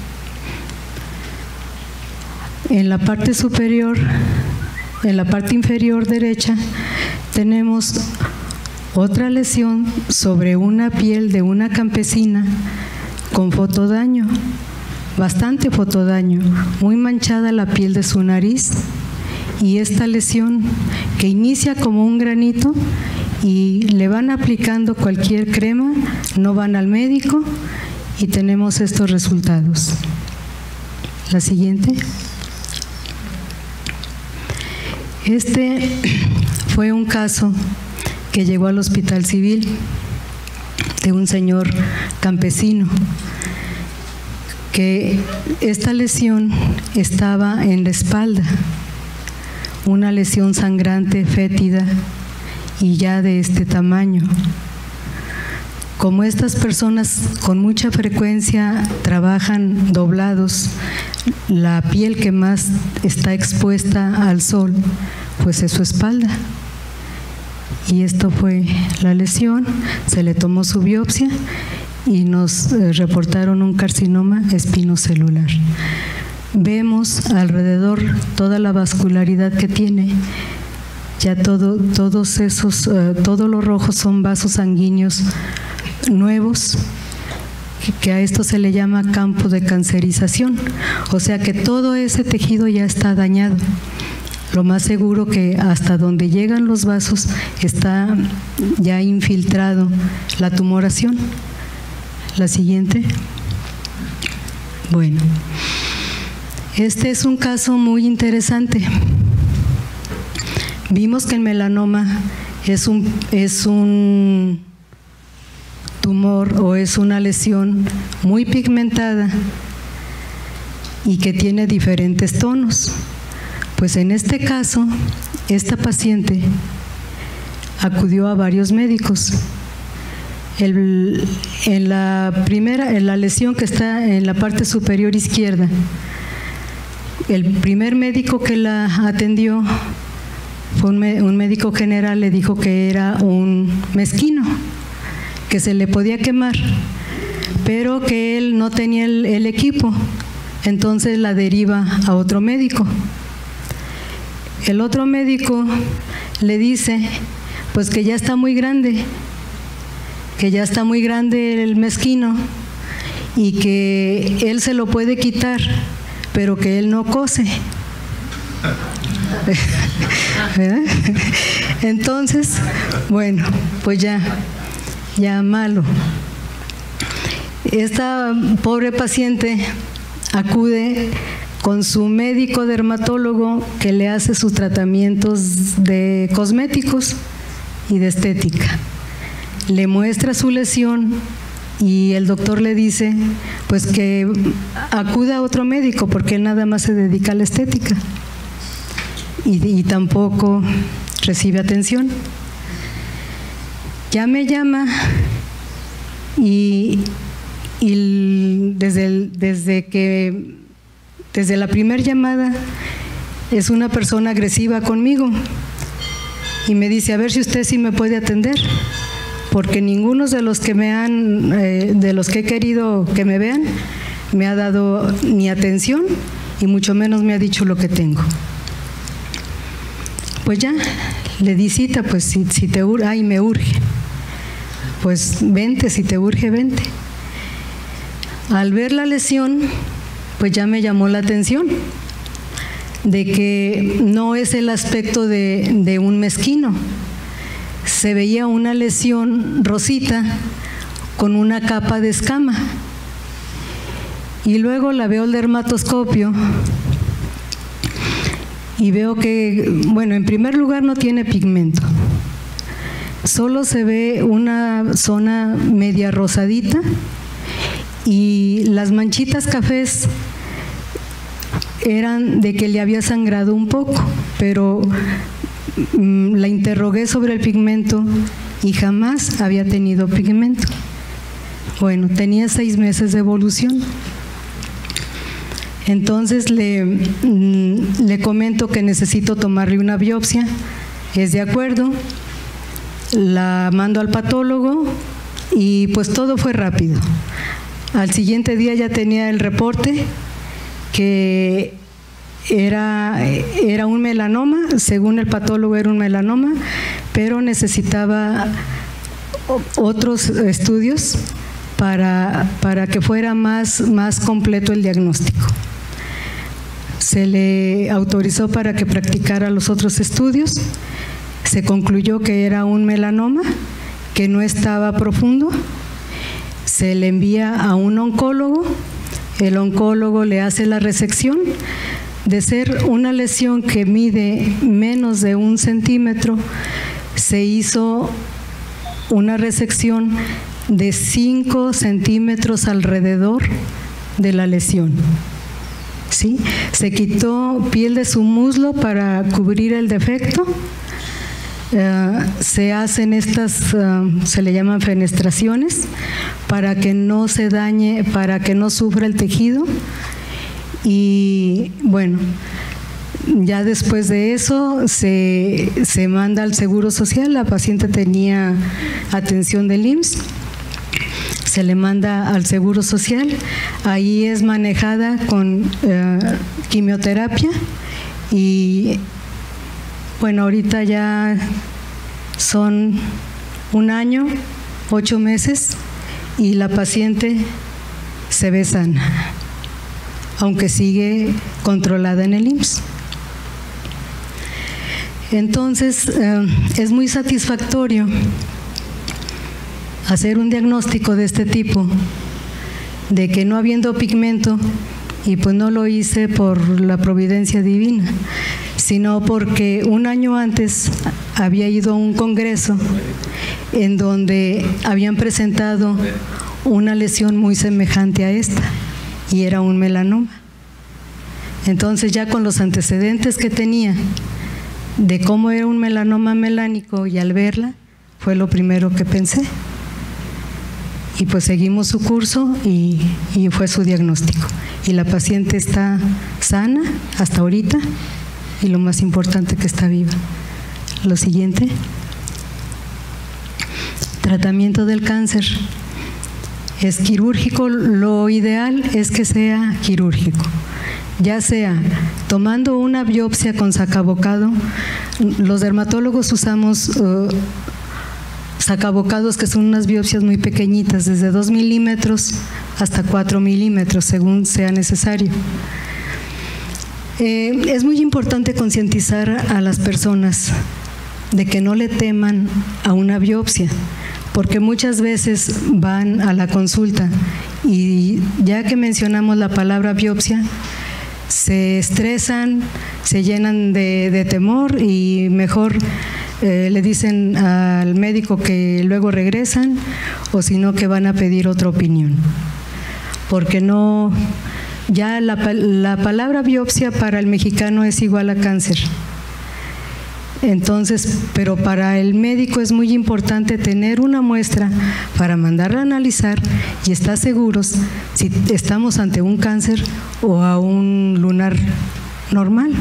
En la parte superior, en la parte inferior derecha, tenemos otra lesión sobre una piel de una campesina con fotodaño, bastante fotodaño, muy manchada la piel de su nariz, y esta lesión que inicia como un granito y le van aplicando cualquier crema, no van al médico y tenemos estos resultados. La siguiente. Este fue un caso que llegó al Hospital Civil de un señor campesino que esta lesión estaba en la espalda, una lesión sangrante, fétida y ya de este tamaño. Como estas personas con mucha frecuencia trabajan doblados, la piel que más está expuesta al sol, pues es su espalda. Y esto fue la lesión, se le tomó su biopsia y nos eh, reportaron un carcinoma espinocelular. Vemos alrededor toda la vascularidad que tiene, ya todo, todos esos, eh, todos los rojos son vasos sanguíneos nuevos, que a esto se le llama campo de cancerización, o sea que todo ese tejido ya está dañado. Lo más seguro que hasta donde llegan los vasos está ya infiltrado la tumoración. La siguiente. Bueno, este es un caso muy interesante. Vimos que el melanoma es un, es un tumor o es una lesión muy pigmentada y que tiene diferentes tonos. Pues en este caso, esta paciente acudió a varios médicos. El, en la primera, en la lesión que está en la parte superior izquierda, el primer médico que la atendió fue un, un médico general, le dijo que era un mezquino, que se le podía quemar, pero que él no tenía el, el equipo, entonces la deriva a otro médico. El otro médico le dice, pues que ya está muy grande, que ya está muy grande el mezquino y que él se lo puede quitar, pero que él no cose. ¿Verdad? Entonces, bueno, pues ya, ya malo. Esta pobre paciente acude con su médico dermatólogo que le hace sus tratamientos de cosméticos y de estética. Le muestra su lesión y el doctor le dice pues que acuda a otro médico porque él nada más se dedica a la estética y, y tampoco recibe atención. Ya me llama y, y desde, el, desde que Desde la primera llamada es una persona agresiva conmigo y me dice, a ver si usted sí me puede atender, porque ninguno de los que me han, eh, de los que he querido que me vean, me ha dado ni atención y mucho menos me ha dicho lo que tengo. Pues ya, le di cita, pues si, si te urge, ay, me urge, pues vente, si te urge, vente. Al ver la lesión, pues ya me llamó la atención de que no es el aspecto de, de un mezquino. Se veía una lesión rosita con una capa de escama. Y luego la veo al dermatoscopio y veo que, bueno, en primer lugar no tiene pigmento. Solo se ve una zona media rosadita y las manchitas cafés eran de que le había sangrado un poco, pero mmm, la interrogué sobre el pigmento y jamás había tenido pigmento. Bueno, tenía seis meses de evolución. Entonces le, mmm, le comento que necesito tomarle una biopsia, es de acuerdo, la mando al patólogo y pues todo fue rápido. Al siguiente día ya tenía el reporte que era, era un melanoma, según el patólogo era un melanoma, pero necesitaba otros estudios para, para que fuera más, más completo el diagnóstico. Se le autorizó para que practicara los otros estudios, se concluyó que era un melanoma, que no estaba profundo, se le envía a un oncólogo, el oncólogo le hace la resección. De ser una lesión que mide menos de un centímetro, se hizo una resección de cinco centímetros alrededor de la lesión. ¿Sí? Se quitó piel de su muslo para cubrir el defecto. Uh, se hacen estas, uh, se le llaman fenestraciones, para que no se dañe, para que no sufra el tejido. Y bueno, ya después de eso se, se manda al Seguro Social. La paciente tenía atención del I M S S, se le manda al Seguro Social, ahí es manejada con eh, quimioterapia y bueno, ahorita ya son un año, ocho meses y la paciente se ve sana, aunque sigue controlada en el I M S S. Entonces, eh, es muy satisfactorio hacer un diagnóstico de este tipo, de que no habiendo pigmento, y pues no lo hice por la providencia divina, sino porque un año antes había ido a un congreso en donde habían presentado una lesión muy semejante a esta, y era un melanoma. Entonces, ya con los antecedentes que tenía de cómo era un melanoma melánico, y al verla, fue lo primero que pensé. Y pues seguimos su curso y, y fue su diagnóstico. Y la paciente está sana hasta ahorita y lo más importante, que está viva. Lo siguiente. Tratamiento del cáncer. Es quirúrgico, lo ideal es que sea quirúrgico. Ya sea tomando una biopsia con sacabocado, los dermatólogos usamos uh, sacabocados, que son unas biopsias muy pequeñitas, desde dos milímetros hasta cuatro milímetros, según sea necesario. Eh, es muy importante concientizar a las personas de que no le teman a una biopsia, porque muchas veces van a la consulta y ya que mencionamos la palabra biopsia, se estresan, se llenan de, de temor y mejor Eh, le dicen al médico que luego regresan, o si no, que van a pedir otra opinión, porque no, ya la, la palabra biopsia para el mexicano es igual a cáncer. Entonces, pero para el médico es muy importante tener una muestra para mandarla a analizar y estar seguros si estamos ante un cáncer o a un lunar normal.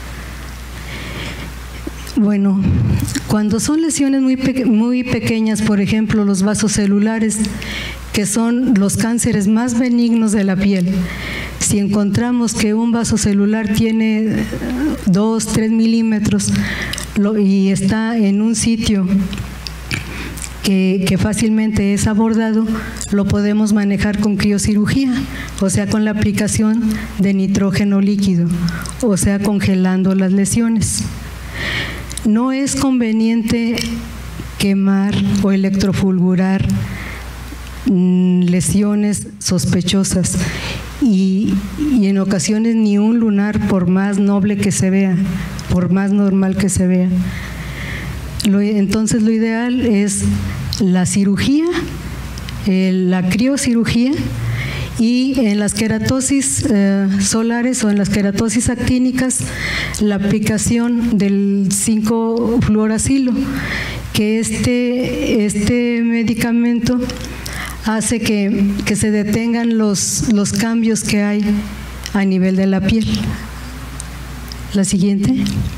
Bueno, cuando son lesiones muy, pe muy pequeñas, por ejemplo, los vasos celulares, que son los cánceres más benignos de la piel, si encontramos que un vaso celular tiene dos, tres milímetros lo, y está en un sitio que, que fácilmente es abordado, lo podemos manejar con criocirugía, o sea, con la aplicación de nitrógeno líquido, o sea, congelando las lesiones. No es conveniente quemar o electrofulgurar mmm, lesiones sospechosas y, y en ocasiones ni un lunar, por más noble que se vea, por más normal que se vea. Lo, entonces lo ideal es la cirugía, eh, la criocirugía, y en las queratosis eh, solares o en las queratosis actínicas, la aplicación del cinco fluoracilo, que este, este medicamento hace que, que se detengan los, los cambios que hay a nivel de la piel. La siguiente.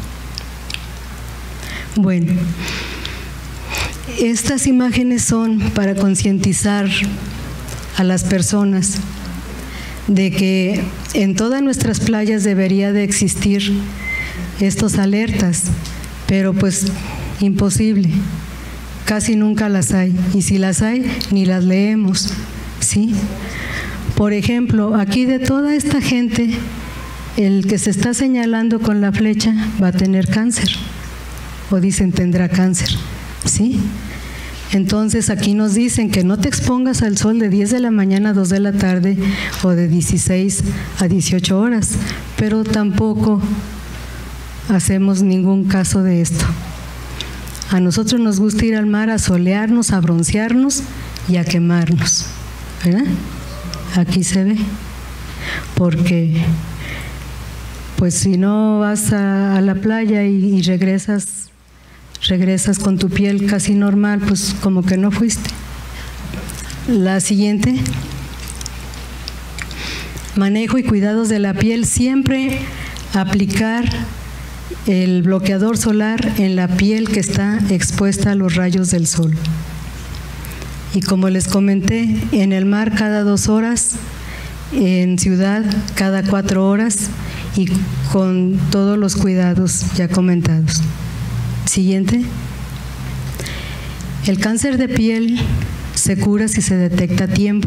Bueno, estas imágenes son para concientizar a las personas de que en todas nuestras playas debería de existir estos alertas, pero pues imposible, casi nunca las hay, y si las hay ni las leemos, ¿sí? Por ejemplo, aquí de toda esta gente, el que se está señalando con la flecha va a tener cáncer, o dicen tendrá cáncer, ¿sí? Entonces aquí nos dicen que no te expongas al sol de diez de la mañana a dos de la tarde o de dieciséis a dieciocho horas, pero tampoco hacemos ningún caso de esto. A nosotros nos gusta ir al mar a solearnos, a broncearnos y a quemarnos, ¿verdad? Aquí se ve. porque pues si no vas a, a la playa y, y regresas, regresas con tu piel casi normal, pues como que no fuiste. La siguiente. Manejo y cuidados de la piel. Siempre aplicar el bloqueador solar en la piel que está expuesta a los rayos del sol. Y como les comenté, en el mar cada dos horas, en ciudad cada cuatro horas y con todos los cuidados ya comentados. Siguiente. El cáncer de piel se cura si se detecta a tiempo.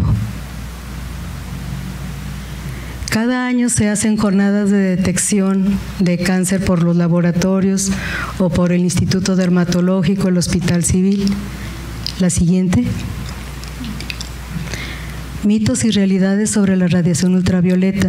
Cada año se hacen jornadas de detección de cáncer por los laboratorios o por el Instituto Dermatológico, el Hospital Civil. La siguiente. Mitos y realidades sobre la radiación ultravioleta.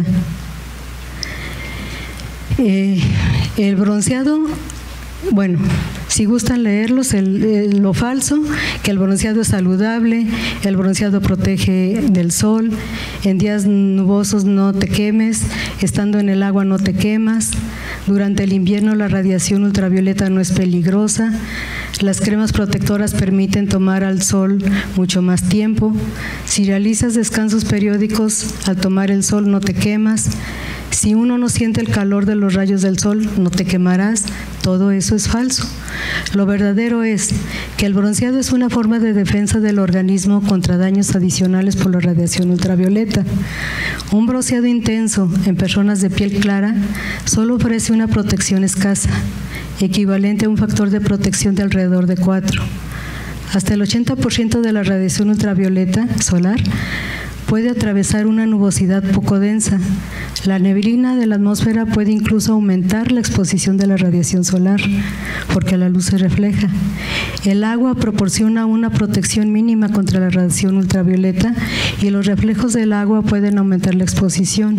Eh, el bronceado, bueno, si gustan leerlos, el, el, lo falso, que el bronceado es saludable, el bronceado protege del sol, en días nubosos no te quemes, estando en el agua no te quemas, durante el invierno la radiación ultravioleta no es peligrosa, las cremas protectoras permiten tomar al sol mucho más tiempo, si realizas descansos periódicos al tomar el sol no te quemas, si uno no siente el calor de los rayos del sol, no te quemarás. Todo eso es falso. Lo verdadero es que el bronceado es una forma de defensa del organismo contra daños adicionales por la radiación ultravioleta. Un bronceado intenso en personas de piel clara solo ofrece una protección escasa, equivalente a un factor de protección de alrededor de cuatro. Hasta el ochenta por ciento de la radiación ultravioleta solar puede atravesar una nubosidad poco densa. La neblina de la atmósfera puede incluso aumentar la exposición de la radiación solar, porque la luz se refleja. El agua proporciona una protección mínima contra la radiación ultravioleta y los reflejos del agua pueden aumentar la exposición.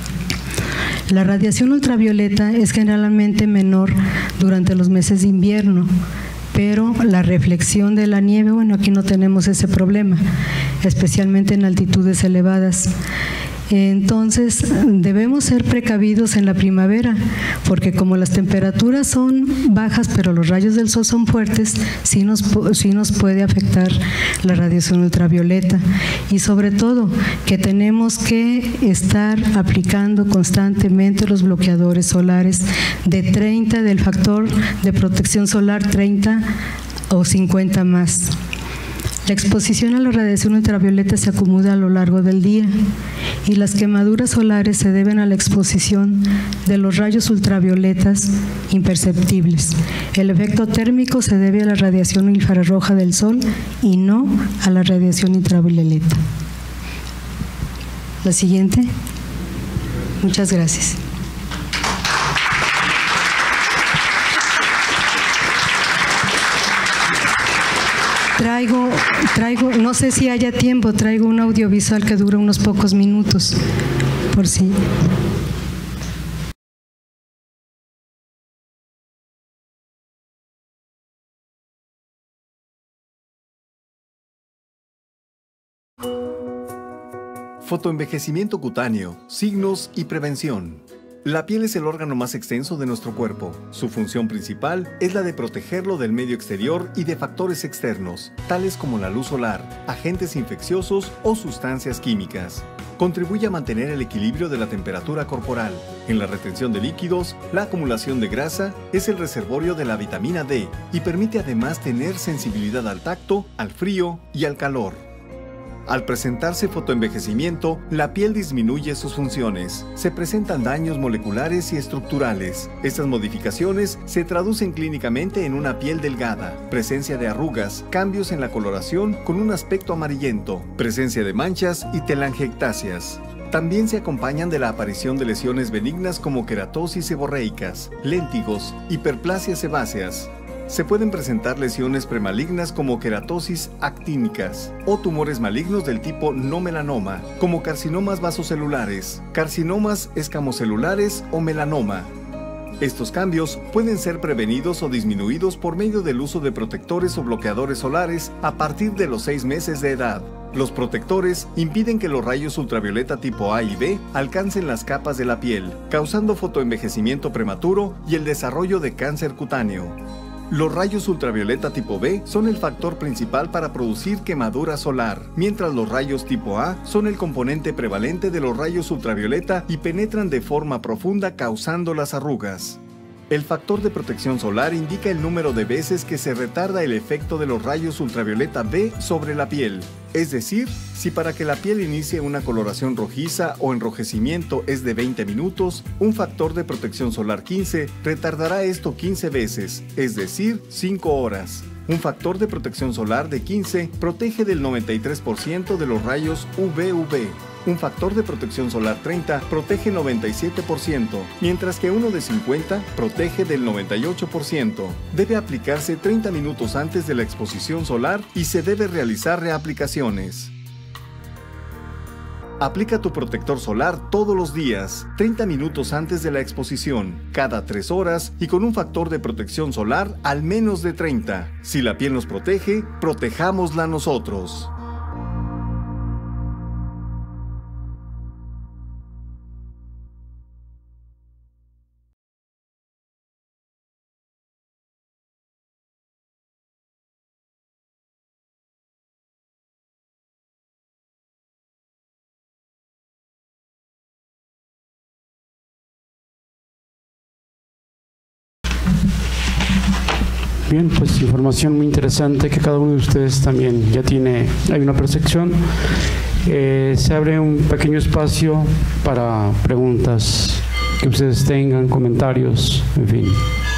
La radiación ultravioleta es generalmente menor durante los meses de invierno, pero la reflexión de la nieve, bueno, aquí no tenemos ese problema, especialmente en altitudes elevadas. Entonces, debemos ser precavidos en la primavera, porque como las temperaturas son bajas, pero los rayos del sol son fuertes, sí nos, sí nos puede afectar la radiación ultravioleta. Y sobre todo, que tenemos que estar aplicando constantemente los bloqueadores solares de treinta, del factor de protección solar treinta o cincuenta más. La exposición a la radiación ultravioleta se acumula a lo largo del día y las quemaduras solares se deben a la exposición de los rayos ultravioletas imperceptibles. El efecto térmico se debe a la radiación infrarroja del sol y no a la radiación ultravioleta. La siguiente. Muchas gracias. Traigo, traigo, no sé si haya tiempo, traigo un audiovisual que dura unos pocos minutos, por si. Fotoenvejecimiento cutáneo, signos y prevención. La piel es el órgano más extenso de nuestro cuerpo. Su función principal es la de protegerlo del medio exterior y de factores externos, tales como la luz solar, agentes infecciosos o sustancias químicas. Contribuye a mantener el equilibrio de la temperatura corporal. En la retención de líquidos, la acumulación de grasa es el reservorio de la vitamina D y permite además tener sensibilidad al tacto, al frío y al calor. Al presentarse fotoenvejecimiento, la piel disminuye sus funciones. Se presentan daños moleculares y estructurales. Estas modificaciones se traducen clínicamente en una piel delgada, presencia de arrugas, cambios en la coloración con un aspecto amarillento, presencia de manchas y telangiectasias. También se acompañan de la aparición de lesiones benignas como queratosis seborreicas, léntigos, hiperplasias sebáceas. Se pueden presentar lesiones premalignas como queratosis actínicas o tumores malignos del tipo no melanoma, como carcinomas vasocelulares, carcinomas escamocelulares o melanoma. Estos cambios pueden ser prevenidos o disminuidos por medio del uso de protectores o bloqueadores solares a partir de los seis meses de edad. Los protectores impiden que los rayos ultravioleta tipo A y B alcancen las capas de la piel, causando fotoenvejecimiento prematuro y el desarrollo de cáncer cutáneo. Los rayos ultravioleta tipo B son el factor principal para producir quemadura solar, mientras los rayos tipo A son el componente prevalente de los rayos ultravioleta y penetran de forma profunda causando las arrugas. El factor de protección solar indica el número de veces que se retarda el efecto de los rayos ultravioleta B sobre la piel. Es decir, si para que la piel inicie una coloración rojiza o enrojecimiento es de veinte minutos, un factor de protección solar quince retardará esto quince veces, es decir, cinco horas. Un factor de protección solar de quince protege del noventa y tres por ciento de los rayos U V U V. Un factor de protección solar treinta protege noventa y siete por ciento, mientras que uno de cincuenta protege del noventa y ocho por ciento. Debe aplicarse treinta minutos antes de la exposición solar y se debe realizar reaplicaciones. Aplica tu protector solar todos los días, treinta minutos antes de la exposición, cada tres horas y con un factor de protección solar al menos de treinta. Si la piel nos protege, protejámosla nosotros. Bien, pues información muy interesante que cada uno de ustedes también ya tiene, hay una percepción. Eh, se abre un pequeño espacio para preguntas que ustedes tengan, comentarios, en fin.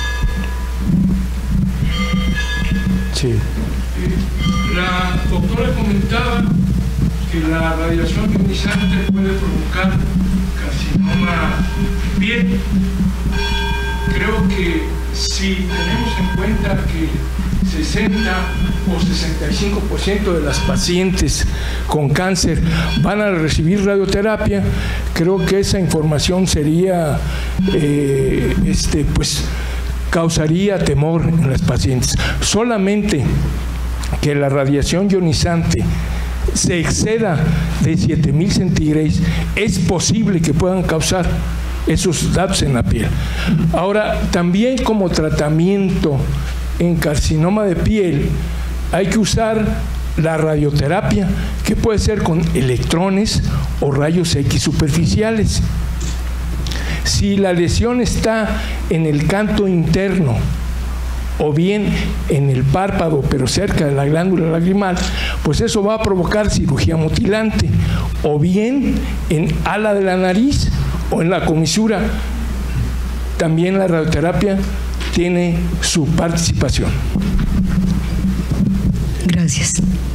Sí. La doctora comentaba que la radiación ionizante puede provocar carcinoma de piel. Creo que si tenemos en cuenta que sesenta o sesenta y cinco por ciento de las pacientes con cáncer van a recibir radioterapia, creo que esa información sería, eh, este, pues, causaría temor en las pacientes. Solamente que la radiación ionizante se exceda de siete mil centígrados, es posible que puedan causar esos datos en la piel. Ahora, también como tratamiento en carcinoma de piel, hay que usar la radioterapia, que puede ser con electrones o rayos X superficiales. Si la lesión está en el canto interno o bien en el párpado, pero cerca de la glándula lagrimal, pues eso va a provocar cirugía mutilante, o bien en ala de la nariz o en la comisura. También la radioterapia tiene su participación. Gracias.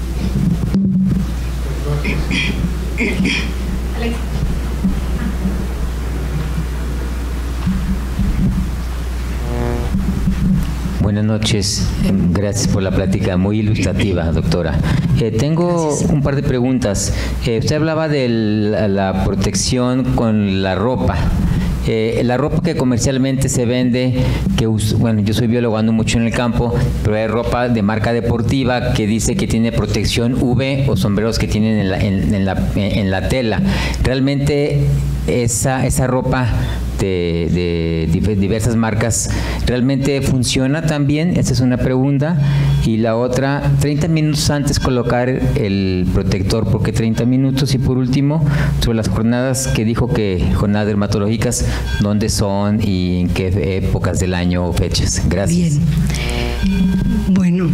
Buenas noches, gracias por la plática, muy ilustrativa, doctora. Eh, tengo gracias. Un par de preguntas. Eh, usted hablaba de la, la protección con la ropa. Eh, la ropa que comercialmente se vende, que uso, bueno, yo soy biólogo, ando mucho en el campo, pero hay ropa de marca deportiva que dice que tiene protección U V o sombreros que tienen en la, en, en la, en la tela. Realmente esa, esa ropa de, de diversas marcas realmente funciona también. Esa es una pregunta. Y la otra, treinta minutos antes colocar el protector, ¿por qué treinta minutos? Y por último, sobre las jornadas que dijo que jornadas dermatológicas, ¿dónde son y en qué épocas del año o fechas? Gracias. Bien. Bueno,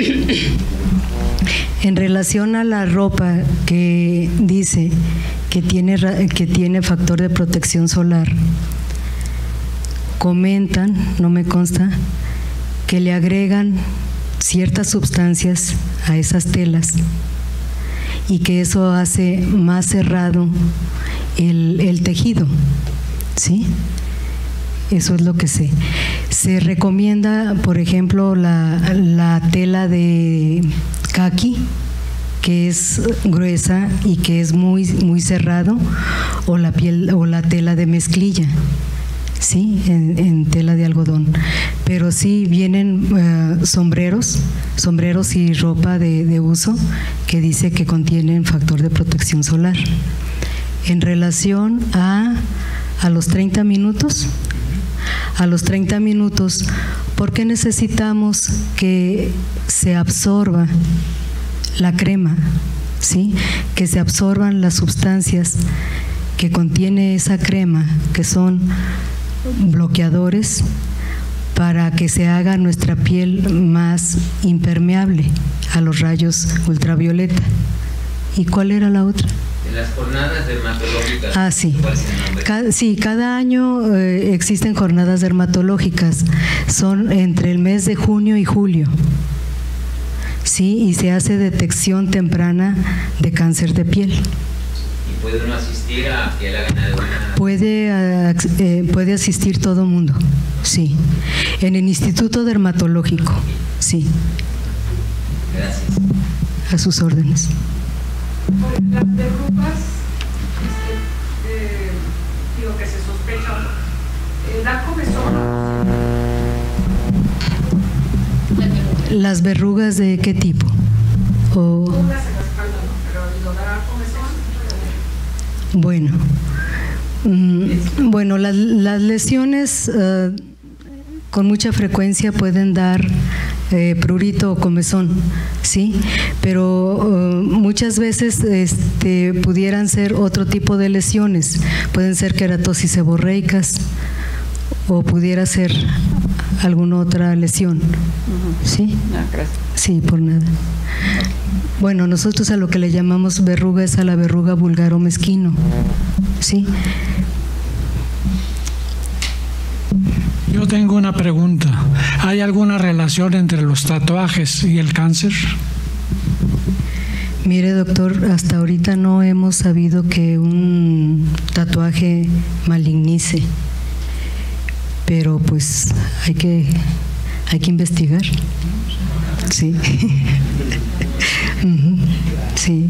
en relación a la ropa que dice que tiene, que tiene factor de protección solar, comentan, no me consta, que le agregan ciertas sustancias a esas telas y que eso hace más cerrado el, el tejido, ¿sí? Eso es lo que sé. Se recomienda, por ejemplo, la, la tela de caqui, que es gruesa y que es muy, muy cerrado, o la piel o la tela de mezclilla. sí, en, en tela de algodón, pero sí vienen uh, sombreros, sombreros y ropa de, de uso que dice que contienen factor de protección solar. En relación a, a los treinta minutos, a los treinta minutos, ¿por qué necesitamos que se absorba la crema? ¿Sí? Que se absorban las sustancias que contiene esa crema, que son bloqueadores, para que se haga nuestra piel más impermeable a los rayos ultravioleta. ¿Y cuál era la otra? Las jornadas dermatológicas. Ah, sí. Cada, sí, cada año eh, existen jornadas dermatológicas. Son entre el mes de junio y julio. Sí, y se hace detección temprana de cáncer de piel. ¿Y puede uno asistir a que la ganadera? Puede, eh, puede asistir todo el mundo, sí. En el Instituto Dermatológico, sí. Gracias. A sus órdenes. Las verrugas, este, eh, digo que se sospecha, eh, da comezón. ¿Las verrugas de qué tipo? O... Verrugas en la espalda, ¿no? Pero digo, da comezón. Bueno, mm, bueno, las, las lesiones uh, con mucha frecuencia pueden dar eh, prurito o comezón, ¿sí? Pero uh, muchas veces este, pudieran ser otro tipo de lesiones, pueden ser queratosis seborreicas o pudiera ser alguna otra lesión, ¿sí? Sí, por nada. Bueno, nosotros a lo que le llamamos verruga es a la verruga vulgar o mezquino, ¿sí? Yo tengo una pregunta. ¿Hay alguna relación entre los tatuajes y el cáncer? Mire, doctor, hasta ahorita no hemos sabido que un tatuaje malignice, pero pues hay que, hay que investigar. Sí. Uh-huh. Sí.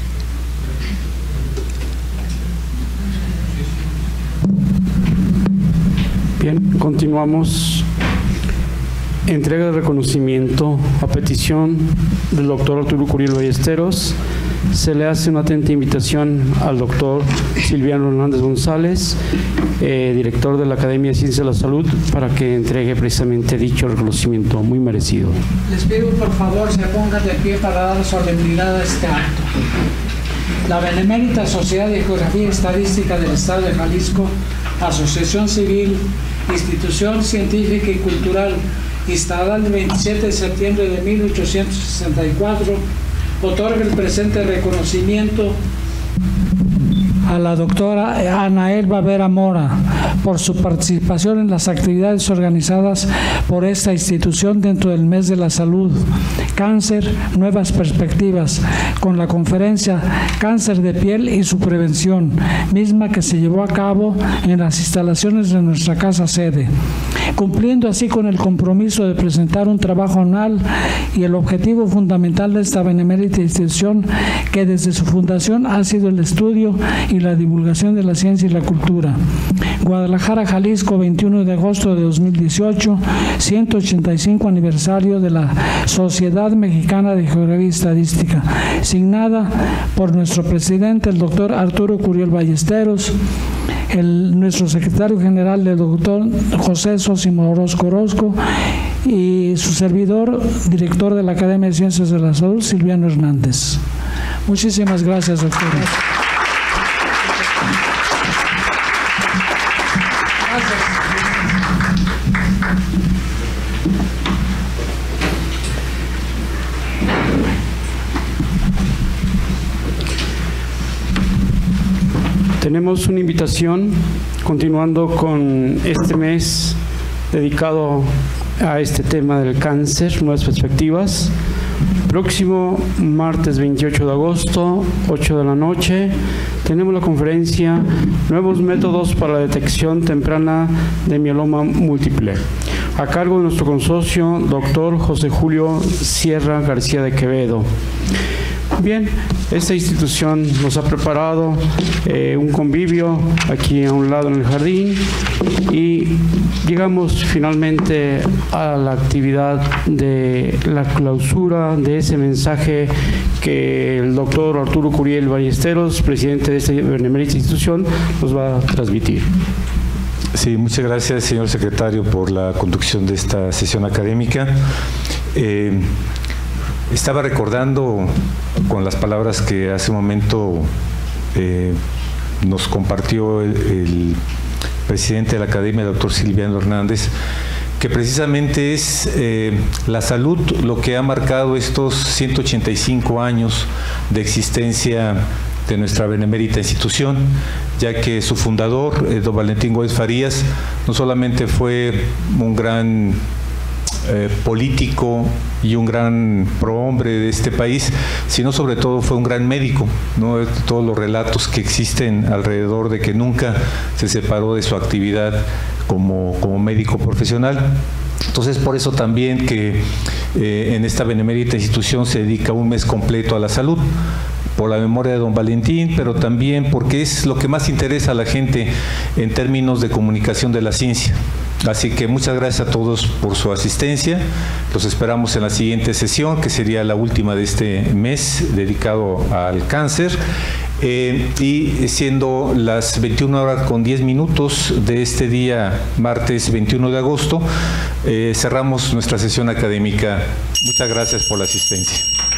Bien, continuamos. Entrega de reconocimiento a petición del doctor Arturo Curiel Ballesteros. Se le hace una atenta invitación al doctor Silviano Hernández González, eh, director de la Academia de Ciencias de la Salud, para que entregue precisamente dicho reconocimiento muy merecido. Les pido por favor se pongan de pie para dar solemnidad a este acto. La Benemérita Sociedad de Geografía y Estadística del Estado de Jalisco, Asociación Civil, Institución Científica y Cultural, instalada el veintisiete de septiembre de mil ochocientos sesenta y cuatro, otorga el presente reconocimiento a la doctora Ana Elba Vera Mora por su participación en las actividades organizadas por esta institución dentro del mes de la salud, cáncer, nuevas perspectivas, con la conferencia Cáncer de piel y su prevención, misma que se llevó a cabo en las instalaciones de nuestra casa sede, cumpliendo así con el compromiso de presentar un trabajo anual y el objetivo fundamental de esta benemérita institución, que desde su fundación ha sido el estudio y la divulgación de la ciencia y la cultura. Guadalajara, Jalisco, veintiuno de agosto de dos mil dieciocho, ciento ochenta y cinco aniversario de la Sociedad Mexicana de Geografía y Estadística, signada por nuestro presidente, el doctor Arturo Curiel Ballesteros, el, nuestro secretario general, el doctor José Sosimo Orozco Orozco, y su servidor, director de la Academia de Ciencias de la Salud, Silviano Hernández. Muchísimas gracias, doctor. Tenemos una invitación, continuando con este mes dedicado a este tema del cáncer, nuevas perspectivas. Próximo martes veintiocho de agosto, ocho de la noche, tenemos la conferencia Nuevos métodos para la detección temprana de mieloma múltiple, a cargo de nuestro consorcio, doctor José Julio Sierra García de Quevedo. Bien, Esta institución nos ha preparado eh, un convivio aquí a un lado en el jardín y llegamos finalmente a la actividad de la clausura de ese mensaje que el doctor Arturo Curiel Ballesteros, presidente de esta benemérita institución, nos va a transmitir. Sí, muchas gracias, señor secretario, por la conducción de esta sesión académica. Eh, estaba recordando con las palabras que hace un momento eh, nos compartió el, el presidente de la Academia, el doctor Silviano Hernández, que precisamente es eh, la salud lo que ha marcado estos ciento ochenta y cinco años de existencia de nuestra benemérita institución, ya que su fundador, eh, don Valentín Gómez Farías, no solamente fue un gran eh, político y un gran prohombre de este país, sino sobre todo fue un gran médico, ¿no? Todos los relatos que existen alrededor de que nunca se separó de su actividad como, como médico profesional. Entonces, por eso también que eh, en esta benemérita institución se dedica un mes completo a la salud, por la memoria de don Valentín, pero también porque es lo que más interesa a la gente en términos de comunicación de la ciencia. Así que muchas gracias a todos por su asistencia. Los esperamos en la siguiente sesión, que sería la última de este mes dedicado al cáncer. Eh, y siendo las veintiuna horas con diez minutos de este día, martes veintiuno de agosto, eh, cerramos nuestra sesión académica. Muchas gracias por la asistencia.